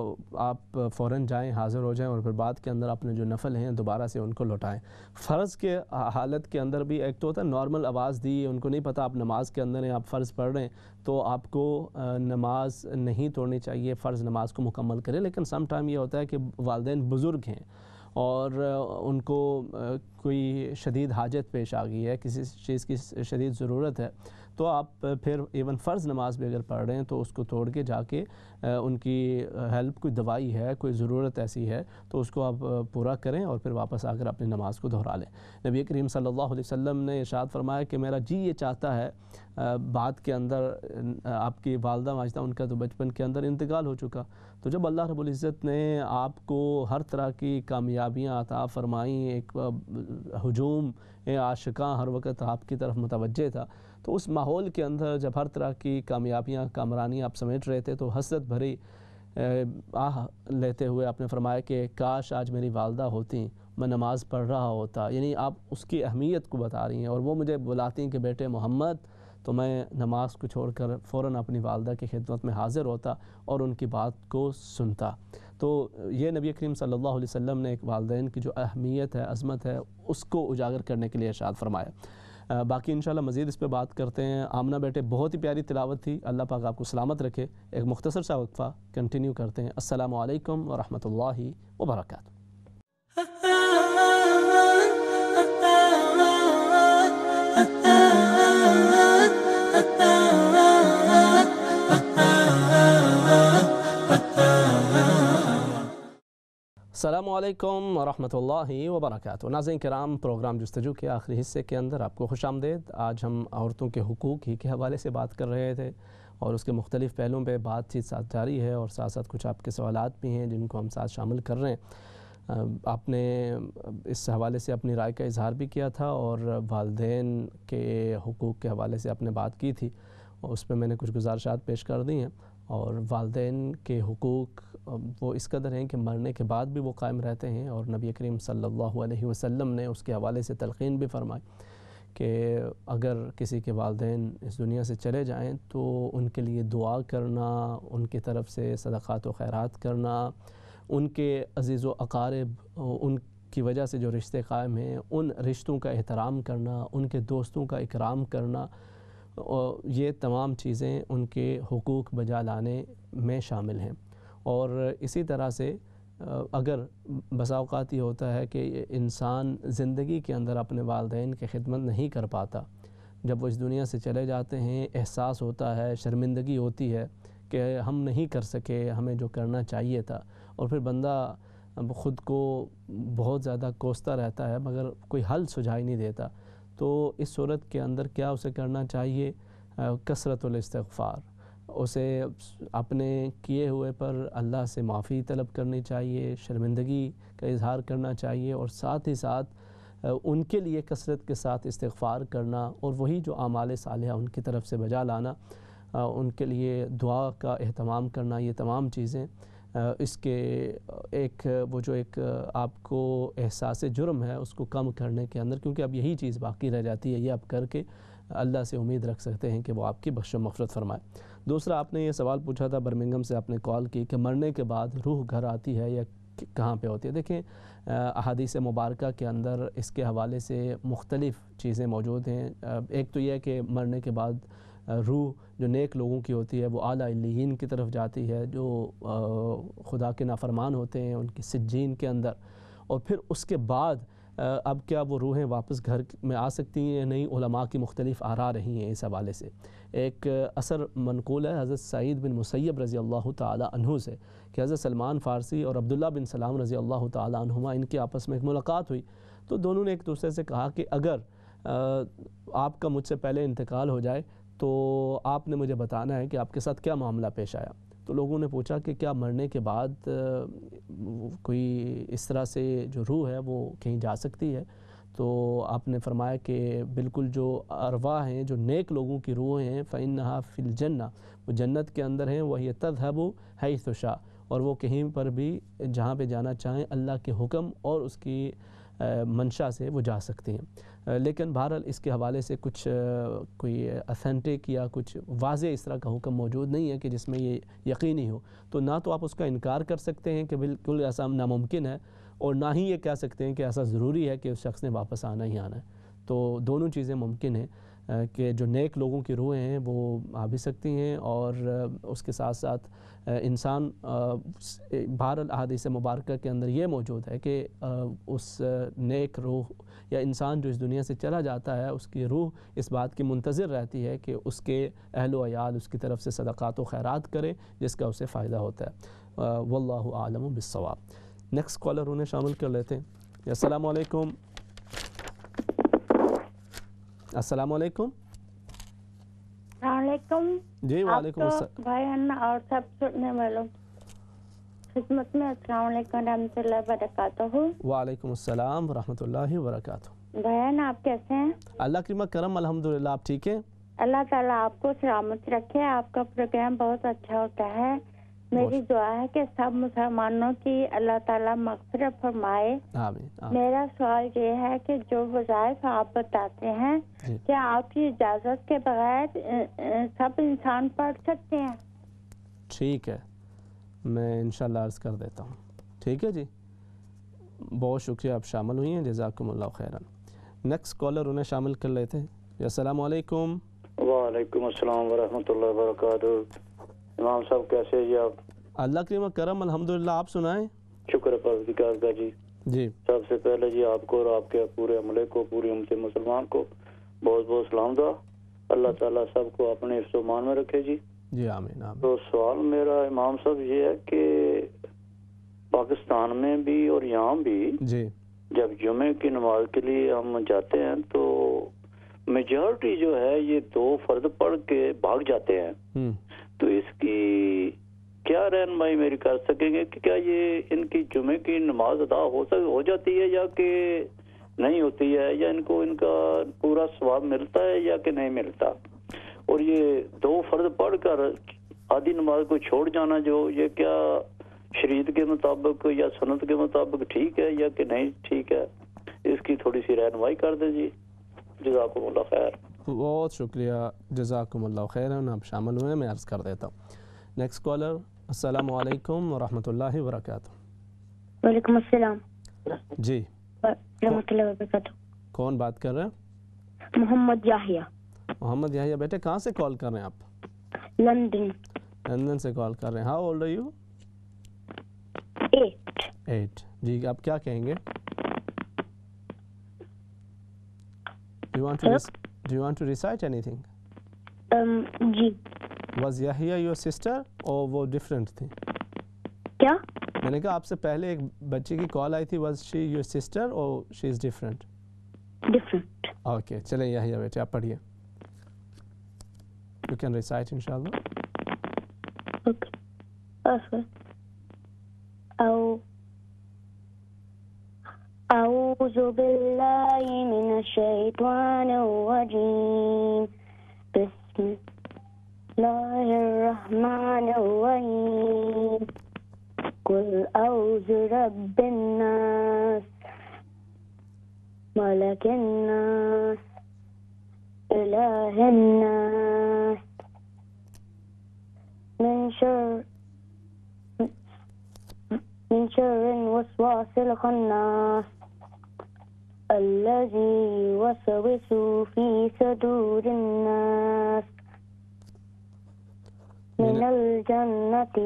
آپ فوراً جائیں, حاضر ہو جائیں, اور پھر بعد کے اندر اپنے جو نفل ہیں دوبارہ سے ان کو لوٹائیں. فرض کے حالت کے اندر بھی ایک تو ہوتا ہے نارمل آواز دی, ان کو نہیں پتہ آپ نماز کے اندر ہیں, آپ فرض پڑھ رہے ہیں, تو آپ کو نماز نہیں توڑنی چاہیے, فرض نماز کو مکمل کریں. لیکن سم ٹائم یہ ہوتا ہے کہ والدین بزرگ ہیں اور ان کو کوئی شدید حاجت پیش آ گئی ہے, کسی چیز کی شدید ضرورت ہے, تو آپ پھر ایون فرض نماز بھی اگر پڑھ رہے ہیں تو اس کو توڑ کے جا کے ان کی ہیلپ, کوئی دوائی ہے, کوئی ضرورت ایسی ہے تو اس کو آپ پورا کریں اور پھر واپس آ کر اپنی نماز کو دہرا لیں. نبی کریم صلی اللہ علیہ وسلم نے ارشاد فرمایا کہ میرا جی یہ چاہتا ہے, بعد کے اندر آپ کی والدہ ماجدہ, ان کا تو بچپن کے اندر انتقال ہو چکا, تو جب اللہ رب العزت نے آپ کو ہر طرح کی کامیابیاں عطا فرمائیں, ایک ہجوم عاشقاں ہر وقت آپ کی طرف متوجہ تھا, تو اس ماحول کے اندر جب ہر طرح کی کامیابیاں, کامرانیاں آپ سمیٹ رہے تھے, تو حسرت بھری آہ لیتے ہوئے آپ نے فرمایا کہ کاش آج میری والدہ ہوتی, میں نماز پڑھ رہا ہوتا. یعنی آپ اس کی اہمیت کو بتا رہی ہیں, اور وہ مجھے بلاتی ہیں کہ بیٹے محمد, تو میں نماز کو چھوڑ کر فوراً اپنی والدہ کی خدمت میں حاضر ہوتا اور ان کی بات کو سنتا. تو یہ نبی کریم صلی اللہ علیہ وسلم نے ایک والدین کی جو اہمیت ہے, عظمت ہے, اس کو اجاگر کرنے کے لیے ارشاد فرمایا. باقی انشاءاللہ مزید اس پہ بات کرتے ہیں. آمنہ بیٹے, بہت ہی پیاری تلاوت تھی, اللہ پاک آپ کو سلامت رکھے. ایک مختصر سا وقفہ کنٹینیو کرتے ہیں. السلام علیکم ورحمۃ اللہ وبرکاتہ. السلام علیکم ورحمۃ اللہ وبرکاتہ. ناظرین کرام, پروگرام جستجو کے آخری حصے کے اندر آپ کو خوش آمدید. آج ہم عورتوں کے حقوق ہی کے حوالے سے بات کر رہے تھے اور اس کے مختلف پہلوؤں پہ بات چیت ساتھ جاری ہے, اور ساتھ ساتھ کچھ آپ کے سوالات بھی ہیں جن کو ہم ساتھ شامل کر رہے ہیں. آپ نے اس حوالے سے اپنی رائے کا اظہار بھی کیا تھا, اور والدین کے حقوق کے حوالے سے آپ نے بات کی تھی, اور اس پہ میں نے کچھ گزارشات پیش کر دی ہیں. اور والدین کے حقوق وہ اس قدر ہیں کہ مرنے کے بعد بھی وہ قائم رہتے ہیں, اور نبی کریم صلی اللہ علیہ وسلم نے اس کے حوالے سے تلقین بھی فرمائی کہ اگر کسی کے والدین اس دنیا سے چلے جائیں تو ان کے لیے دعا کرنا, ان کی طرف سے صدقات و خیرات کرنا, ان کے عزیز و اقارب, ان کی وجہ سے جو رشتے قائم ہیں, ان رشتوں کا احترام کرنا, ان کے دوستوں کا اکرام کرنا, یہ تمام چیزیں ان کے حقوق بجا لانے میں شامل ہیں. اور اسی طرح سے اگر بسا اوقات یہ ہوتا ہے کہ انسان زندگی کے اندر اپنے والدین کی خدمت نہیں کر پاتا، جب وہ اس دنیا سے چلے جاتے ہیں احساس ہوتا ہے، شرمندگی ہوتی ہے کہ ہم نہیں کر سکے ہمیں جو کرنا چاہیے تھا، اور پھر بندہ خود کو بہت زیادہ کوستا رہتا ہے مگر کوئی حل سجھائی نہیں دیتا. تو اس صورت کے اندر کیا اسے کرنا چاہیے؟ کثرت الاستغفار، اسے اپنے کیے ہوئے پر اللہ سے معافی طلب کرنی چاہیے، شرمندگی کا اظہار کرنا چاہیے، اور ساتھ ہی ساتھ ان کے لیے کثرت کے ساتھ استغفار کرنا، اور وہی جو اعمال صالحہ ان کی طرف سے بجا لانا، ان کے لیے دعا کا اہتمام کرنا. یہ تمام چیزیں اس کے ایک وہ جو ایک آپ کو احساس جرم ہے اس کو کم کرنے کے اندر، کیونکہ اب یہی چیز باقی رہ جاتی ہے، یہ آپ کر کے اللہ سے امید رکھ سکتے ہیں کہ وہ آپ کی بخش و مغفرت فرمائے. دوسرا آپ نے یہ سوال پوچھا تھا، برمنگھم سے آپ نے کال کی کہ مرنے کے بعد روح گھر آتی ہے یا کہاں پہ ہوتی ہے. دیکھیں احادیث مبارکہ کے اندر اس کے حوالے سے مختلف چیزیں موجود ہیں. ایک تو یہ ہے کہ مرنے کے بعد روح جو نیک لوگوں کی ہوتی ہے وہ اعلیٰ علیین کی طرف جاتی ہے، جو خدا کے نافرمان ہوتے ہیں ان کی سجین کے اندر. اور پھر اس کے بعد اب کیا وہ روحیں واپس گھر میں آ سکتی ہیں یا نہیں، علماء کی مختلف آراء رہی ہیں اس حوالے سے. ایک اثر منقول ہے حضرت سعید بن مسیب رضی اللہ تعالی عنہ سے کہ حضرت سلمان فارسی اور عبداللہ بن سلام رضی اللہ تعالی عنہما ان کی آپس میں ایک ملاقات ہوئی، تو دونوں نے ایک دوسرے سے کہا کہ اگر آپ کا مجھ سے پہلے انتقال ہو جائے تو آپ نے مجھے بتانا ہے کہ آپ کے ساتھ کیا معاملہ پیش آیا. تو لوگوں نے پوچھا کہ کیا مرنے کے بعد کوئی اس طرح سے جو روح ہے وہ کہیں جا سکتی ہے؟ تو آپ نے فرمایا کہ بالکل جو ارواح ہیں، جو نیک لوگوں کی روح ہیں، فَإِنَّهَا فِي الْجَنَّةِ، وہ جنت کے اندر ہیں، وَهِيَ تَذْهَبُ حَيْثُ شَاءَ، اور وہ کہیں پر بھی جہاں پہ جانا چاہیں اللہ کے حکم اور اس کی منشا سے وہ جا سکتے ہیں. لیکن بہرحال اس کے حوالے سے کچھ کوئی اتھینٹک یا کچھ واضح اس طرح کا حکم موجود نہیں ہے کہ جس میں یہ یقینی ہو. تو نہ تو آپ اس کا انکار کر سکتے ہیں کہ بالکل ایسا ناممکن ہے، اور نہ ہی یہ کہہ سکتے ہیں کہ ایسا ضروری ہے کہ اس شخص نے واپس آنا ہی آنا ہے. تو دونوں چیزیں ممکن ہیں کہ جو نیک لوگوں کی روحیں ہیں وہ آ بھی سکتی ہیں، اور اس کے ساتھ ساتھ انسان بہرحال احادیث مبارکہ کے اندر یہ موجود ہے کہ اس نیک روح یا انسان جو اس دنیا سے چلا جاتا ہے اس کی روح اس بات کی منتظر رہتی ہے کہ اس کے اہل و عیال اس کی طرف سے صدقات و خیرات کرے جس کا اسے فائدہ ہوتا ہے. واللہ اعلم بالصواب. نیکسٹ کالر انہیں شامل کر لیتے ہیں. السلام علیکم. السلام علیکم. السلام علیکم. جی وعلیکم السلام. بھائی اور سب سننے والوں خدمت میں السلام علیکم رحمۃ اللہ وبرکاتہ. وعلیکم السلام ورحمۃ اللہ وبرکاتہ. بہن آپ کیسے ہیں؟ اللہ کی کرم الحمدللہ. آپ ٹھیک ہیں؟ اللہ تعالیٰ آپ کو سلامت رکھے. آپ کا پروگرام بہت اچھا ہوتا ہے. میری دعا ہے کہ سب مسلمانوں کی اللہ تعالیٰ مغفرت فرمائے. آمین. میرا سوال یہ ہے کہ جو وظائف آپ بتاتے ہیں کیا آپ کی اجازت کے بغیر سب انسان پڑھ سکتے ہیں؟ ٹھیک ہے، میں انشاءاللہ عرض کر دیتا ہوں. ٹھیک ہے جی، بہت شکریہ آپ شامل ہوئی ہیں، جزاکم اللہ خیرا. نیکسٹ کالر انہیں شامل کر لیتے ہیں. السلام علیکم. وعلیکم السلام ورحمۃ اللہ وبرکاتہ. امام صاحب کیسے ہیں جی آپ؟ اللہ کی کرم الحمدللہ. آپ سنائیں. شکر پروردگار کا جی. جی سب سے پہلے جی آپ کو اور آپ کے پورے عملے کو، پوری امت مسلمان کو بہت بہت سلام دعا. اللہ تعالیٰ سب کو اپنے حفظ و امان میں رکھے جی. جی آمین آمین. تو سوال میرا امام صاحب یہ ہے کہ پاکستان میں بھی اور یہاں بھی جی جب جمعے کی نماز کے لیے ہم جاتے ہیں تو میجورٹی جو ہے یہ دو فرض پڑھ کے بھاگ جاتے ہیں. تو اس کی کیا رہنمائی میری کر سکیں گے کہ کیا یہ ان کی جمعے کی نماز ادا ہو سک ہو جاتی ہے یا کہ نہیں ہوتی ہے، یا ان کو ان کا پورا ثواب ملتا ہے یا کہ نہیں ملتا؟ اور یہ دو فرض پڑھ کر آدھی نماز کو چھوڑ جانا جو یہ کیا شریعت کے مطابق یا سنت کے مطابق ٹھیک ہے یا کہ نہیں ٹھیک ہے؟ اس کی تھوڑی سی رہنمائی کر دیں جی. جزاکم اللہ خیر. بہت شکریہ، جزاکم اللہ خیر. آپ شامل ہوئے، میں عرض کر دیتا ہوں. Next caller. السلام علیکم ورحمۃ اللہ وبرکاتہ. وعلیکم السلام. جی رحمۃ اللہ وبرکاتہ. کون بات کر رہے ہیں؟ محمد یاحیہ. محمد یحییٰ بیٹے کہاں سے کال کر رہے ہیں آپ؟ لندن. لندن سے کال کر رہے ہیں. How old are you? Eight. Eight. جی آپ کیا کہیں گے؟ Do you want to do you want to recite anything? um, G. Was Yahya your sister or وہ different تھی؟ کیا؟ میں نے کہا آپ سے پہلے ایک بچی کی کال آئی تھی. Was she your sister or she is different? Different. Okay چلیں یحییٰ بیٹے آپ پڑھیے. You can recite inshallah. Okay. Okay. أو أعوذ بالله من الشيطان الرجيم. بسم الله الرحمن الرحيم. قل أعوذ برب الناس ملك الناس إله الناس من شر من شر الوسواس الخناس الذي يوسوس في صدور الناس من الجنة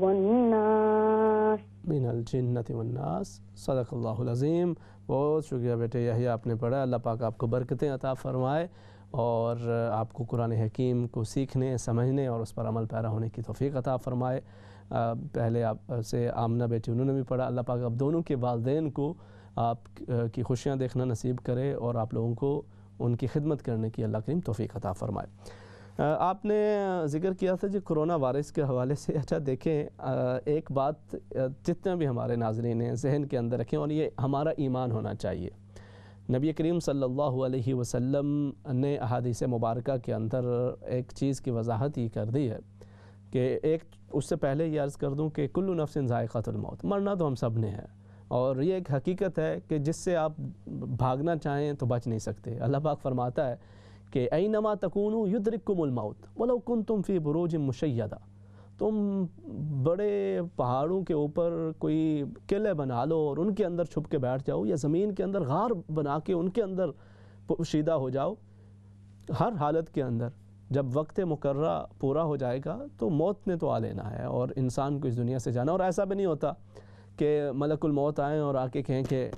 والناس. من الجنة والناس. صدق اللہ العظیم. بہت شکریہ بیٹے یحییٰ آپ نے پڑھا. اللہ پاک آپ کو برکتیں عطا فرمائے اور آپ کو قرآن حکیم کو سیکھنے سمجھنے اور اس پر عمل پیرا ہونے کی توفیق عطا فرمائے. پہلے آپ سے آمنہ بیٹی انہوں نے بھی پڑھا. اللہ پاک آپ دونوں کے والدین کو آپ کی خوشیاں دیکھنا نصیب کرے اور آپ لوگوں کو ان کی خدمت کرنے کی اللہ کریم توفیق عطا فرمائے. آپ نے ذکر کیا تھا جی کرونا وائرس کے حوالے سے. اچھا دیکھیں ایک بات جتنے بھی ہمارے ناظرین ہیں ذہن کے اندر رکھیں اور یہ ہمارا ایمان ہونا چاہیے. نبی کریم صلی اللہ علیہ وسلم نے احادیث مبارکہ کے اندر ایک چیز کی وضاحت یہ کر دی ہے کہ ایک اس سے پہلے یہ عرض کر دوں کہ کل نفس ذائقۃ الموت. مرنا تو ہم سب نے ہے اور یہ ایک حقیقت ہے کہ جس سے آپ بھاگنا چاہیں تو بچ نہیں سکتے. اللہ پاک فرماتا ہے کہ اینما تکونوا یدرککم الموت ولو کنتم فی بروج مشیدہ. تم بڑے پہاڑوں کے اوپر کوئی قلعے بنا لو اور ان کے اندر چھپ کے بیٹھ جاؤ یا زمین کے اندر غار بنا کے ان کے اندر پوشیدہ ہو جاؤ. ہر حالت کے اندر جب وقت مقررہ پورا ہو جائے گا تو موت نے تو آ لینا ہے اور انسان کو اس دنیا سے جانا. اور ایسا بھی نہیں ہوتا کہ ملک الموت آئیں اور آ کے کہیں کہ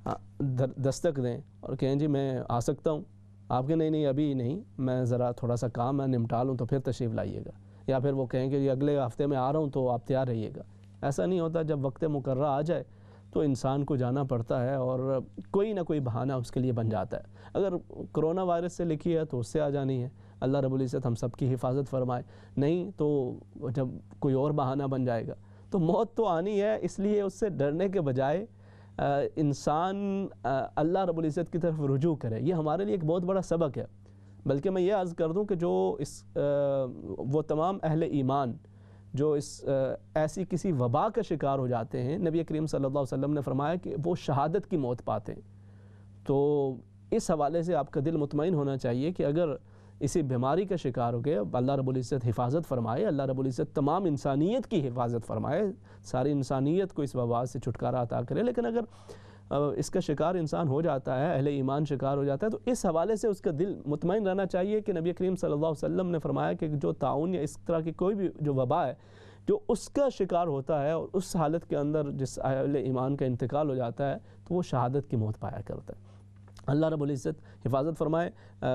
دستک دیں اور کہیں جی میں آ سکتا ہوں. آپ کے نہیں نہیں ابھی نہیں, میں ذرا تھوڑا سا کام ہے نمٹا لوں تو پھر تشریف لائیے گا. یا پھر وہ کہیں کہ یہ اگلے ہفتے میں آ رہا ہوں تو آپ تیار رہیے گا. ایسا نہیں ہوتا. جب وقت مقررہ آ جائے تو انسان کو جانا پڑتا ہے اور کوئی نہ کوئی بہانہ اس کے لیے بن جاتا ہے. اگر کرونا وائرس سے لکھی ہے تو اس سے آ جانی ہے. اللہ رب العزت ہم سب کی حفاظت فرمائے. نہیں تو جب کوئی اور بہانہ بن جائے گا تو موت تو آنی ہے. اس لیے اس سے ڈرنے کے بجائے انسان اللہ رب العزت کی طرف رجوع کرے. یہ ہمارے لیے ایک بہت بڑا سبق ہے. بلکہ میں یہ عرض کر دوں کہ جو اس وہ تمام اہل ایمان جو اس ایسی کسی وبا کا شکار ہو جاتے ہیں, نبی کریم صلی اللہ علیہ وسلم نے فرمایا کہ وہ شہادت کی موت پاتے ہیں. تو اس حوالے سے آپ کا دل مطمئن ہونا چاہیے کہ اگر اسی بیماری کا شکار ہو گئے, اللہ رب العزت حفاظت فرمائے, اللہ رب العزت تمام انسانیت کی حفاظت فرمائے, ساری انسانیت کو اس وبا سے چھٹکارا عطا کرے. لیکن اگر اس کا شکار انسان ہو جاتا ہے, اہل ایمان شکار ہو جاتا ہے, تو اس حوالے سے اس کا دل مطمئن رہنا چاہیے کہ نبی کریم صلی اللہ علیہ وسلم نے فرمایا کہ جو طاعون یا اس طرح کی کوئی بھی جو وبا ہے جو اس کا شکار ہوتا ہے اور اس حالت کے اندر جس اہل ایمان کا انتقال ہو جاتا ہے تو وہ شہادت کی موت پایا کرتا ہے. اللہ رب العزت حفاظت فرمائے.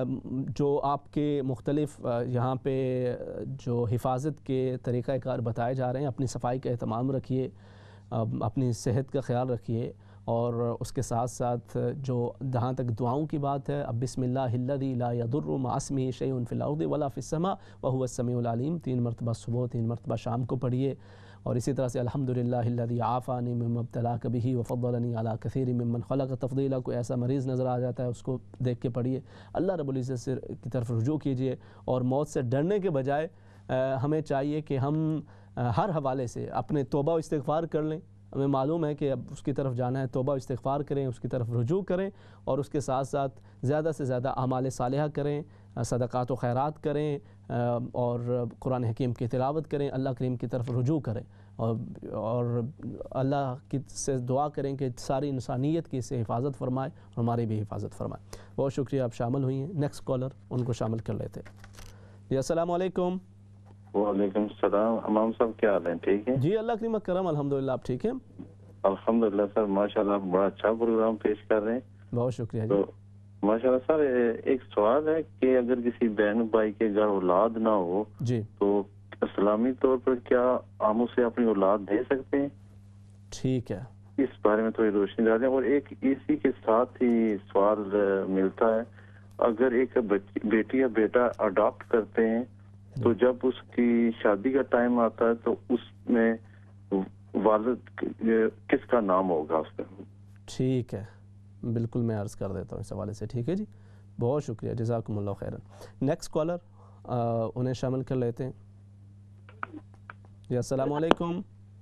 جو آپ کے مختلف یہاں پہ جو حفاظت کے طریقہ کار بتائے جا رہے ہیں, اپنی صفائی کا اہتمام رکھیے, اپنی صحت کا خیال رکھیے, اور اس کے ساتھ ساتھ جو جہاں تک دعاؤں کی بات ہے, اب بسم اللہ الذی لا یضر مع اسمہ شیء فی الارض ولا فی السماء وہو السمیع العلیم تین مرتبہ صبح تین مرتبہ شام کو پڑھیے. اور اسی طرح سے الحمدللہ الذی عافانی مما ابتلاک بہ وفضلنی علی کثیر ممن خلق تفضیلا. کوئی ایسا مریض نظر آ جاتا ہے اس کو دیکھ کے پڑھیے. اللہ رب العزت سے کی طرف رجوع کیجیے اور موت سے ڈرنے کے بجائے ہمیں چاہیے کہ ہم ہر حوالے سے اپنے توبہ و استغفار کر لیں. ہمیں معلوم ہے کہ اب اس کی طرف جانا ہے, توبہ و استغفار کریں, اس کی طرف رجوع کریں, اور اس کے ساتھ ساتھ زیادہ سے زیادہ اعمال صالحہ کریں, صدقات و خیرات کریں, اور قرآن حکیم کی تلاوت کریں, اللہ کریم کی طرف رجوع کریں. اور اور اللہ کی سے دعا کریں کہ ساری انسانیت کی اس سے حفاظت فرمائے اور ہماری بھی حفاظت فرمائے. بہت شکریہ آپ شامل ہوئی ہیں. نیکسٹ کالر ان کو شامل کر لیتے ہیں. جی السلام علیکم. وعلیکم السلام. امام صاحب کیا حال ہے؟ ٹھیک ہے جی اللہ کریم کرم الحمدللہ. آپ ٹھیک ہیں؟ الحمدللہ سر ماشاءاللہ بڑا اچھا پروگرام پیش کر رہے ہیں. بہت شکریہ. تو ماشاءاللہ سر ایک سوال ہے کہ اگر کسی بہن بھائی کے گھر اولاد نہ ہو جی تو اسلامی طور پر کیا ہم اسے اپنی اولاد دے سکتے ہیں؟ ٹھیک ہے اس بارے میں تھوڑی روشنی ڈال دیں. اور ایک اسی کے ساتھ ہی سوال ملتا ہے اگر ایک بیٹی یا بیٹا اڈاپٹ کرتے ہیں تو جب اس کی شادی کا ٹائم آتا ہے تو اس میں والد کس کا نام ہوگا اس کا؟ ٹھیک ہے بالکل میں عرض کر دیتا ہوں اس حوالے سے. ٹھیک ہے جی بہت شکریہ جزاکم اللہ خیرا. نیکسٹ کالر انہیں شامل کر لیتے ہیں. جی السلام علیکم.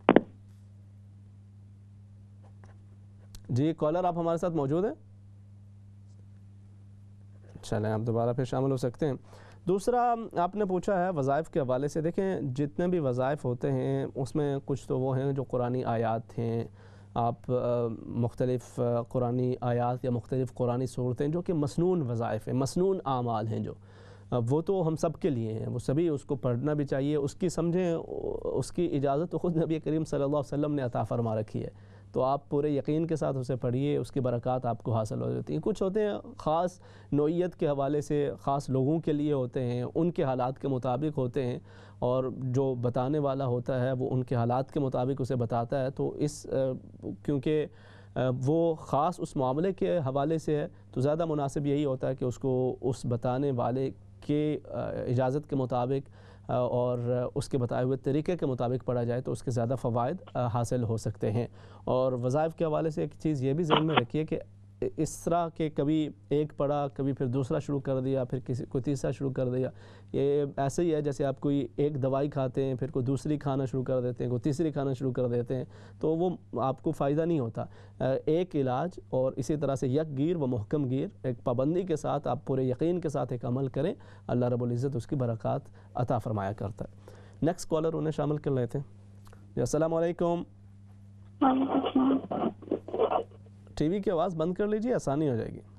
جی کالر آپ ہمارے ساتھ موجود ہیں؟ چلیں آپ دوبارہ پھر شامل ہو سکتے ہیں. دوسرا آپ نے پوچھا ہے وظائف کے حوالے سے. دیکھیں جتنے بھی وظائف ہوتے ہیں اس میں کچھ تو وہ ہیں جو قرآنی آیات ہیں. آپ مختلف قرآنی آیات یا مختلف قرآنی صورتیں جو کہ مسنون وظائف ہیں مسنون اعمال ہیں جو وہ تو ہم سب کے لیے ہیں. وہ سبھی اس کو پڑھنا بھی چاہیے. اس کی سمجھیں اس کی اجازت تو خود نبی کریم صلی اللہ علیہ وسلم نے عطا فرما رکھی ہے. تو آپ پورے یقین کے ساتھ اسے پڑھیے. اس کی برکات آپ کو حاصل ہو جاتی ہیں. کچھ ہوتے ہیں خاص نوعیت کے حوالے سے خاص لوگوں کے لیے ہوتے ہیں ان کے حالات کے مطابق ہوتے ہیں اور جو بتانے والا ہوتا ہے وہ ان کے حالات کے مطابق اسے بتاتا ہے. تو اس کیونکہ وہ خاص اس معاملے کے حوالے سے ہے تو زیادہ مناسب یہی ہوتا ہے کہ اس کو اس بتانے والے کے اجازت کے مطابق اور اس کے بتائے ہوئے طریقے کے مطابق پڑھا جائے تو اس کے زیادہ فوائد حاصل ہو سکتے ہیں. اور وظائف کے حوالے سے ایک چیز یہ بھی ذہن میں رکھیے کہ اس طرح کہ کبھی ایک پڑھا کبھی پھر دوسرا شروع کر دیا پھر کسی کوئی تیسرا شروع کر دیا. یہ ایسے ہی ہے جیسے آپ کوئی ایک دوائی کھاتے ہیں پھر کوئی دوسری کھانا شروع کر دیتے ہیں کوئی تیسری کھانا شروع کر دیتے ہیں تو وہ آپ کو فائدہ نہیں ہوتا. ایک علاج اور اسی طرح سے یک گیر و محکم گیر ایک پابندی کے ساتھ آپ پورے یقین کے ساتھ ایک عمل کریں اللہ رب العزت اس کی برکات عطا فرمایا کرتا ہے. نیکسٹ کالر انہیں شامل کر لیتے ہیں. السلام علیکم. ٹی وی کی آواز بند کر لیجیے آسانی ہو جائے گی.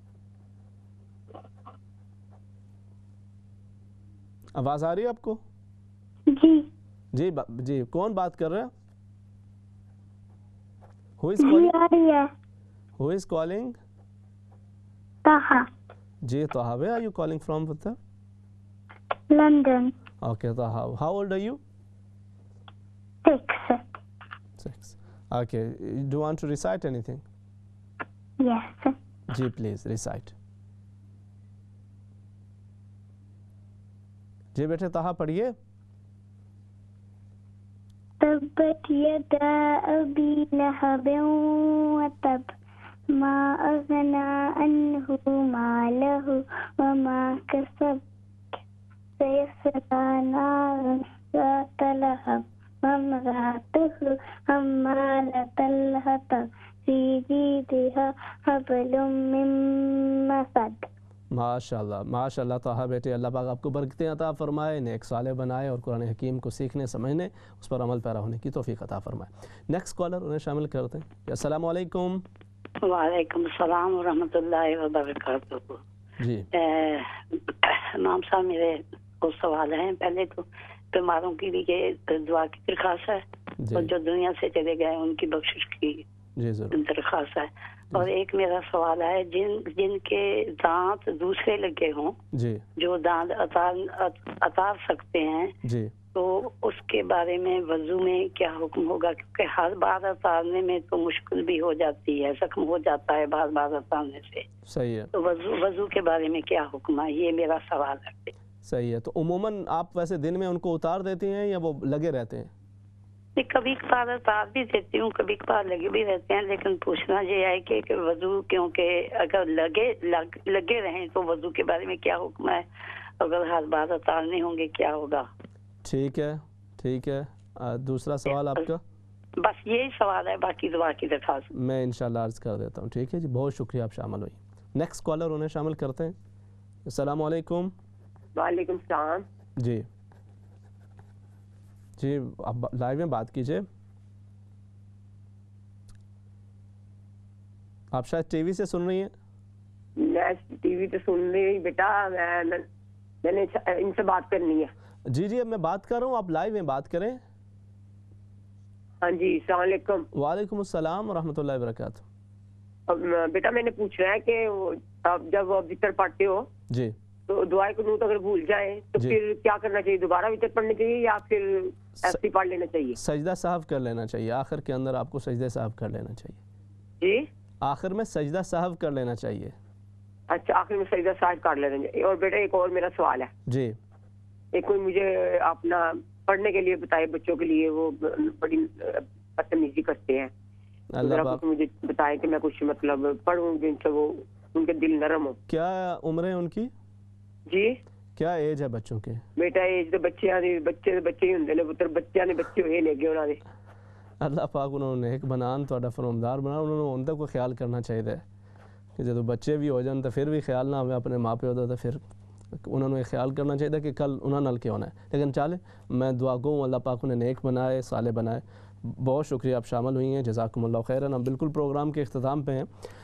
آواز آ رہی ہے آپ کو؟ جی جی جی کون بات کر رہے ہیں؟ Who is G calling? آ رہی ہے. Who is calling? طاہا. جی Taha. Where are you calling from Putta? London. Okay Taha. How old are you? Six. Six. Okay. Do you want to recite anything? Yes. جی پلیز ریسائٹ. جی بیٹے طاہا پڑھیے. تبت یدا ابی لہب وتب ما اغنى عنه ماله وما كسب سيصلى نارا ذات لهب وامرأته حمالة الحطب في جيدها حبل من مسد. ماشاء اللہ ماشاء اللہ طاہا بیٹے اللہ پاک آپ کو برکتیں عطا فرمائے نیک صالح بنائے اور قرآن حکیم کو سیکھنے سمجھنے اس پر عمل پیرا ہونے کی توفیق عطا فرمائے. نیکسٹ کالر انہیں شامل کرتے ہیں. السلام علیکم. وعلیکم السلام ورحمۃ اللہ وبرکاتہ. جی امام صاحب میرے کو سوال ہیں. پہلے تو بیماروں کی بھی دعا کی درخواست ہے اور جو دنیا سے چلے گئے ان کی بخشش کی درخواست ہے. اور ایک میرا سوال ہے جن جن کے دانت دوسرے لگے ہوں جی جو دانت اتار سکتے ہیں جی تو اس کے بارے میں وضو میں کیا حکم ہوگا؟ کیونکہ ہر بار اتارنے میں تو مشکل بھی ہو جاتی ہے زخم ہو جاتا ہے بار بار اتارنے سے. صحیح ہے. تو وضو وضو کے بارے میں کیا حکم ہے یہ میرا سوال ہے. صحیح ہے. تو عموماً آپ ویسے دن میں ان کو اتار دیتی ہیں یا وہ لگے رہتے ہیں؟ کبھی کبھار اتار بھی دیتی ہوں کبھی کبھار لگے بھی رہتے ہیں لیکن پوچھنا یہ ہے کہ وضو کیونکہ اگر لگے لگ, لگے رہیں تو وضو کے بارے میں کیا حکم ہے؟ اگر ہر بار اتارنے ہوں گے کیا ہوگا؟ ٹھیک ہے ٹھیک ہے. دوسرا سوال آپ کا؟ بس یہی سوال ہے باقی دعا کی درخواست میں انشاءاللہ عرض کر دیتا ہوں. ٹھیک ہے جی بہت شکریہ آپ شامل ہوئی. نیکسٹ کالر انہیں شامل کرتے ہیں. السلام علیکم. وعلیکم السلام. جی جی آپ لائیو میں بات کیجئے. آپ شاید ٹی وی سے سن رہی ہیں؟ میں ٹی وی سے سن رہی بیٹا، میں نے ان سے بات کرنی ہے۔ جی جی اب میں بات کر رہا ہوں، آپ لائیو ہیں، بات کریں۔ ہاں جی السلام علیکم۔ وعلیکم السلام ورحمۃ اللہ وبرکاتہ۔ بیٹا میں نے پوچھنا ہے کہ آپ جب وطر پڑھتے ہو جی تو دعائے قنوت اگر بھول جائیں تو پھر کیا کرنا چاہیے؟ دوبارہ وطر پڑھنی چاہیے یا پھر ایسے پڑھ لینا چاہیے؟ سجدہ سہو کر لینا چاہیے، آخر کے اندر آپ کو سجدہ سہو کر لینا چاہیے۔ جی آخر میں سجدہ سہو کر لینا چاہیے۔ اچھا آخر میں سجدہ سہو کر لینا چاہیے۔ اور بیٹا ایک اور میرا سوال ہے جی، ایک کوئی مجھے اپنا پڑھنے کے لیے بتائے، بچوں کے لیے وہ بڑی بدتمیزی کرتے ہیں، اللہ پاک مجھے بتائے کہ میں کچھ مطلب پڑھوں جن سے وہ ان کے دل نرم ہو۔ کیا عمر ہے ان کی؟ جی کیا ایج ہے بچوں کے؟ بیٹا ایج تو بچے بچے بچے ہی ہوندے نے پتر، بچے نے بچے ہوئے لے گئے انہوں نے۔ اللہ پاک انہوں نے ایک بنان تھوڑا فرمدار بنا، انہوں نے ان تک کو خیال کرنا چاہیے کہ جب بچے بھی ہو جان تو پھر بھی خیال نہ ہوئے اپنے ماں پیو دا، تو پھر انہوں نے خیال کرنا چاہیے کہ کل انہوں نال کیوں ہونا ہے۔ لیکن چالے میں دعا گو اللہ پاک انہیں نیک بنائے، صالح بنائے۔ بہت شکریہ آپ شامل ہوئی ہیں، جزاکم اللہ خیرا۔ ہم بالکل پروگرام کے اختتام پہ ہیں۔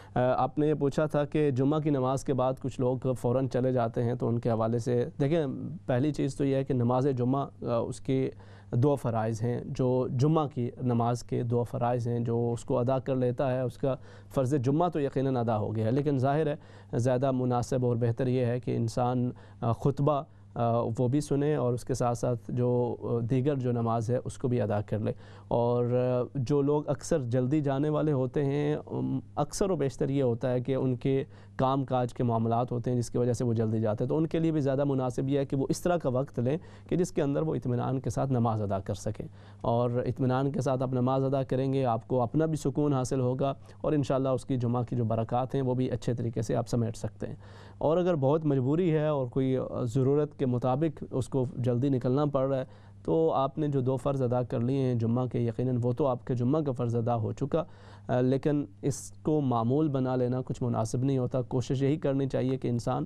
آپ نے یہ پوچھا تھا کہ جمعہ کی نماز کے بعد کچھ لوگ فوراً چلے جاتے ہیں، تو ان کے حوالے سے دیکھیں، پہلی چیز تو یہ ہے کہ نماز جمعہ اس کے دو فرائض ہیں، جو جمعہ کی نماز کے دو فرائض ہیں، جو اس کو ادا کر لیتا ہے اس کا فرض جمعہ تو یقیناً ادا ہو گیا ہے۔ لیکن ظاہر ہے زیادہ مناسب اور بہتر یہ ہے کہ انسان خطبہ وہ بھی سنے اور اس کے ساتھ ساتھ جو دیگر جو نماز ہے اس کو بھی ادا کر لے۔ اور جو لوگ اکثر جلدی جانے والے ہوتے ہیں، اکثر و بیشتر یہ ہوتا ہے کہ ان کے کام کاج کے معاملات ہوتے ہیں جس کی وجہ سے وہ جلدی جاتے ہیں، تو ان کے لیے بھی زیادہ مناسب یہ ہے کہ وہ اس طرح کا وقت لیں کہ جس کے اندر وہ اطمینان کے ساتھ نماز ادا کر سکیں۔ اور اطمینان کے ساتھ آپ نماز ادا کریں گے، آپ کو اپنا بھی سکون حاصل ہوگا اور انشاءاللہ اس کی جمعہ کی جو برکات ہیں وہ بھی اچھے طریقے سے آپ سمیٹ سکتے ہیں۔ اور اگر بہت مجبوری ہے اور کوئی ضرورت کے مطابق اس کو جلدی نکلنا پڑ رہا ہے، تو آپ نے جو دو فرض ادا کر لیے ہیں جمعہ کے، یقیناً وہ تو آپ کے جمعہ کا فرض ادا ہو چکا، لیکن اس کو معمول بنا لینا کچھ مناسب نہیں ہوتا۔ کوشش یہی کرنی چاہیے کہ انسان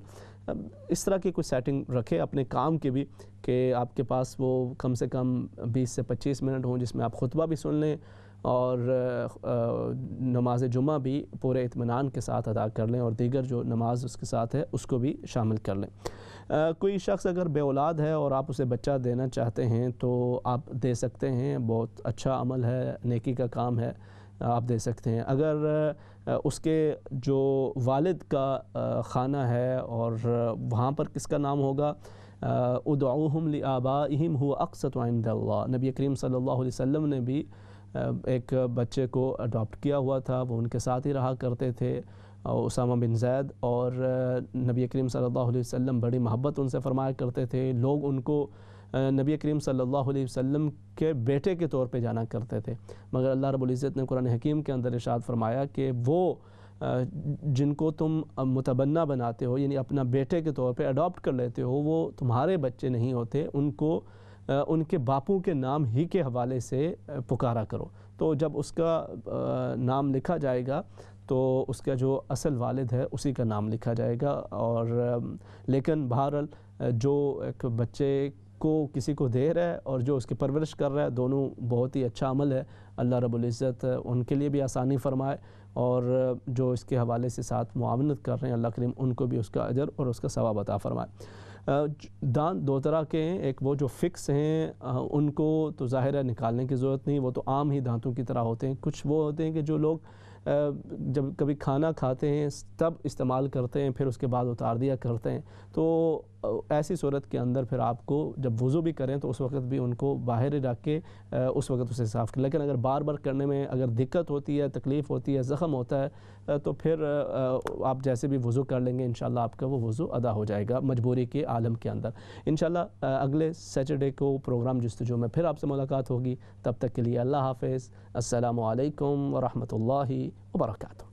اس طرح کی کوئی سیٹنگ رکھے اپنے کام کے بھی کہ آپ کے پاس وہ کم سے کم بیس سے پچیس منٹ ہوں جس میں آپ خطبہ بھی سن لیں اور نماز جمعہ بھی پورے اطمینان کے ساتھ ادا کر لیں، اور دیگر جو نماز اس کے ساتھ ہے اس کو بھی شامل کر لیں۔ کوئی شخص اگر بے اولاد ہے اور آپ اسے بچہ دینا چاہتے ہیں تو آپ دے سکتے ہیں، بہت اچھا عمل ہے، نیکی کا کام ہے، آپ دے سکتے ہیں۔ اگر اس کے جو والد کا خانہ ہے اور وہاں پر کس کا نام ہوگا، ادعوہم لآبائہم هو اقسط عند اللہ، نبی کریم صلی اللہ علیہ وسلم نے بھی ایک بچے کو اڈاپٹ کیا ہوا تھا، وہ ان کے ساتھ ہی رہا کرتے تھے، اسامہ بن زید، اور نبی کریم صلی اللہ علیہ وسلم بڑی محبت ان سے فرمایا کرتے تھے۔ لوگ ان کو نبی کریم صلی اللہ علیہ وسلم کے بیٹے کے طور پہ جانا کرتے تھے، مگر اللہ رب العزت نے قرآن حکیم کے اندر ارشاد فرمایا کہ وہ جن کو تم متبنہ بناتے ہو، یعنی اپنا بیٹے کے طور پہ اڈاپٹ کر لیتے ہو، وہ تمہارے بچے نہیں ہوتے، ان کو ان کے باپوں کے نام ہی کے حوالے سے پکارا کرو۔ تو جب اس کا نام لکھا جائے گا تو اس کا جو اصل والد ہے اسی کا نام لکھا جائے گا۔ اور لیکن بہرحال جو ایک بچے کو کسی کو دے رہا ہے اور جو اس کی پرورش کر رہا ہے، دونوں بہت ہی اچھا عمل ہے۔ اللہ رب العزت ان کے لیے بھی آسانی فرمائے، اور جو اس کے حوالے سے ساتھ معاونت کر رہے ہیں، اللہ کریم ان کو بھی اس کا اجر اور اس کا ثواب عطا فرمائے۔ دانت دو طرح کے ہیں، ایک وہ جو فکس ہیں، ان کو تو ظاہر ہے نکالنے کی ضرورت نہیں، وہ تو عام ہی دانتوں کی طرح ہوتے ہیں۔ کچھ وہ ہوتے ہیں کہ جو لوگ جب کبھی کھانا کھاتے ہیں تب استعمال کرتے ہیں، پھر اس کے بعد اتار دیا کرتے ہیں، تو ایسی صورت کے اندر پھر آپ کو جب وضو بھی کریں تو اس وقت بھی ان کو باہر رکھ کے اس وقت اسے صاف کریں۔ لیکن اگر بار بار کرنے میں اگر دقت ہوتی ہے، تکلیف ہوتی ہے، زخم ہوتا ہے، تو پھر آپ جیسے بھی وضو کر لیں گے انشاءاللہ آپ کا وہ وضو ادا ہو جائے گا مجبوری کے عالم کے اندر۔ انشاءاللہ اگلے سیٹرڈے کو پروگرام جستجو میں پھر آپ سے ملاقات ہوگی، تب تک کے لیے اللہ حافظ، السلام علیکم ورحمۃ اللہ وبرکاتہ۔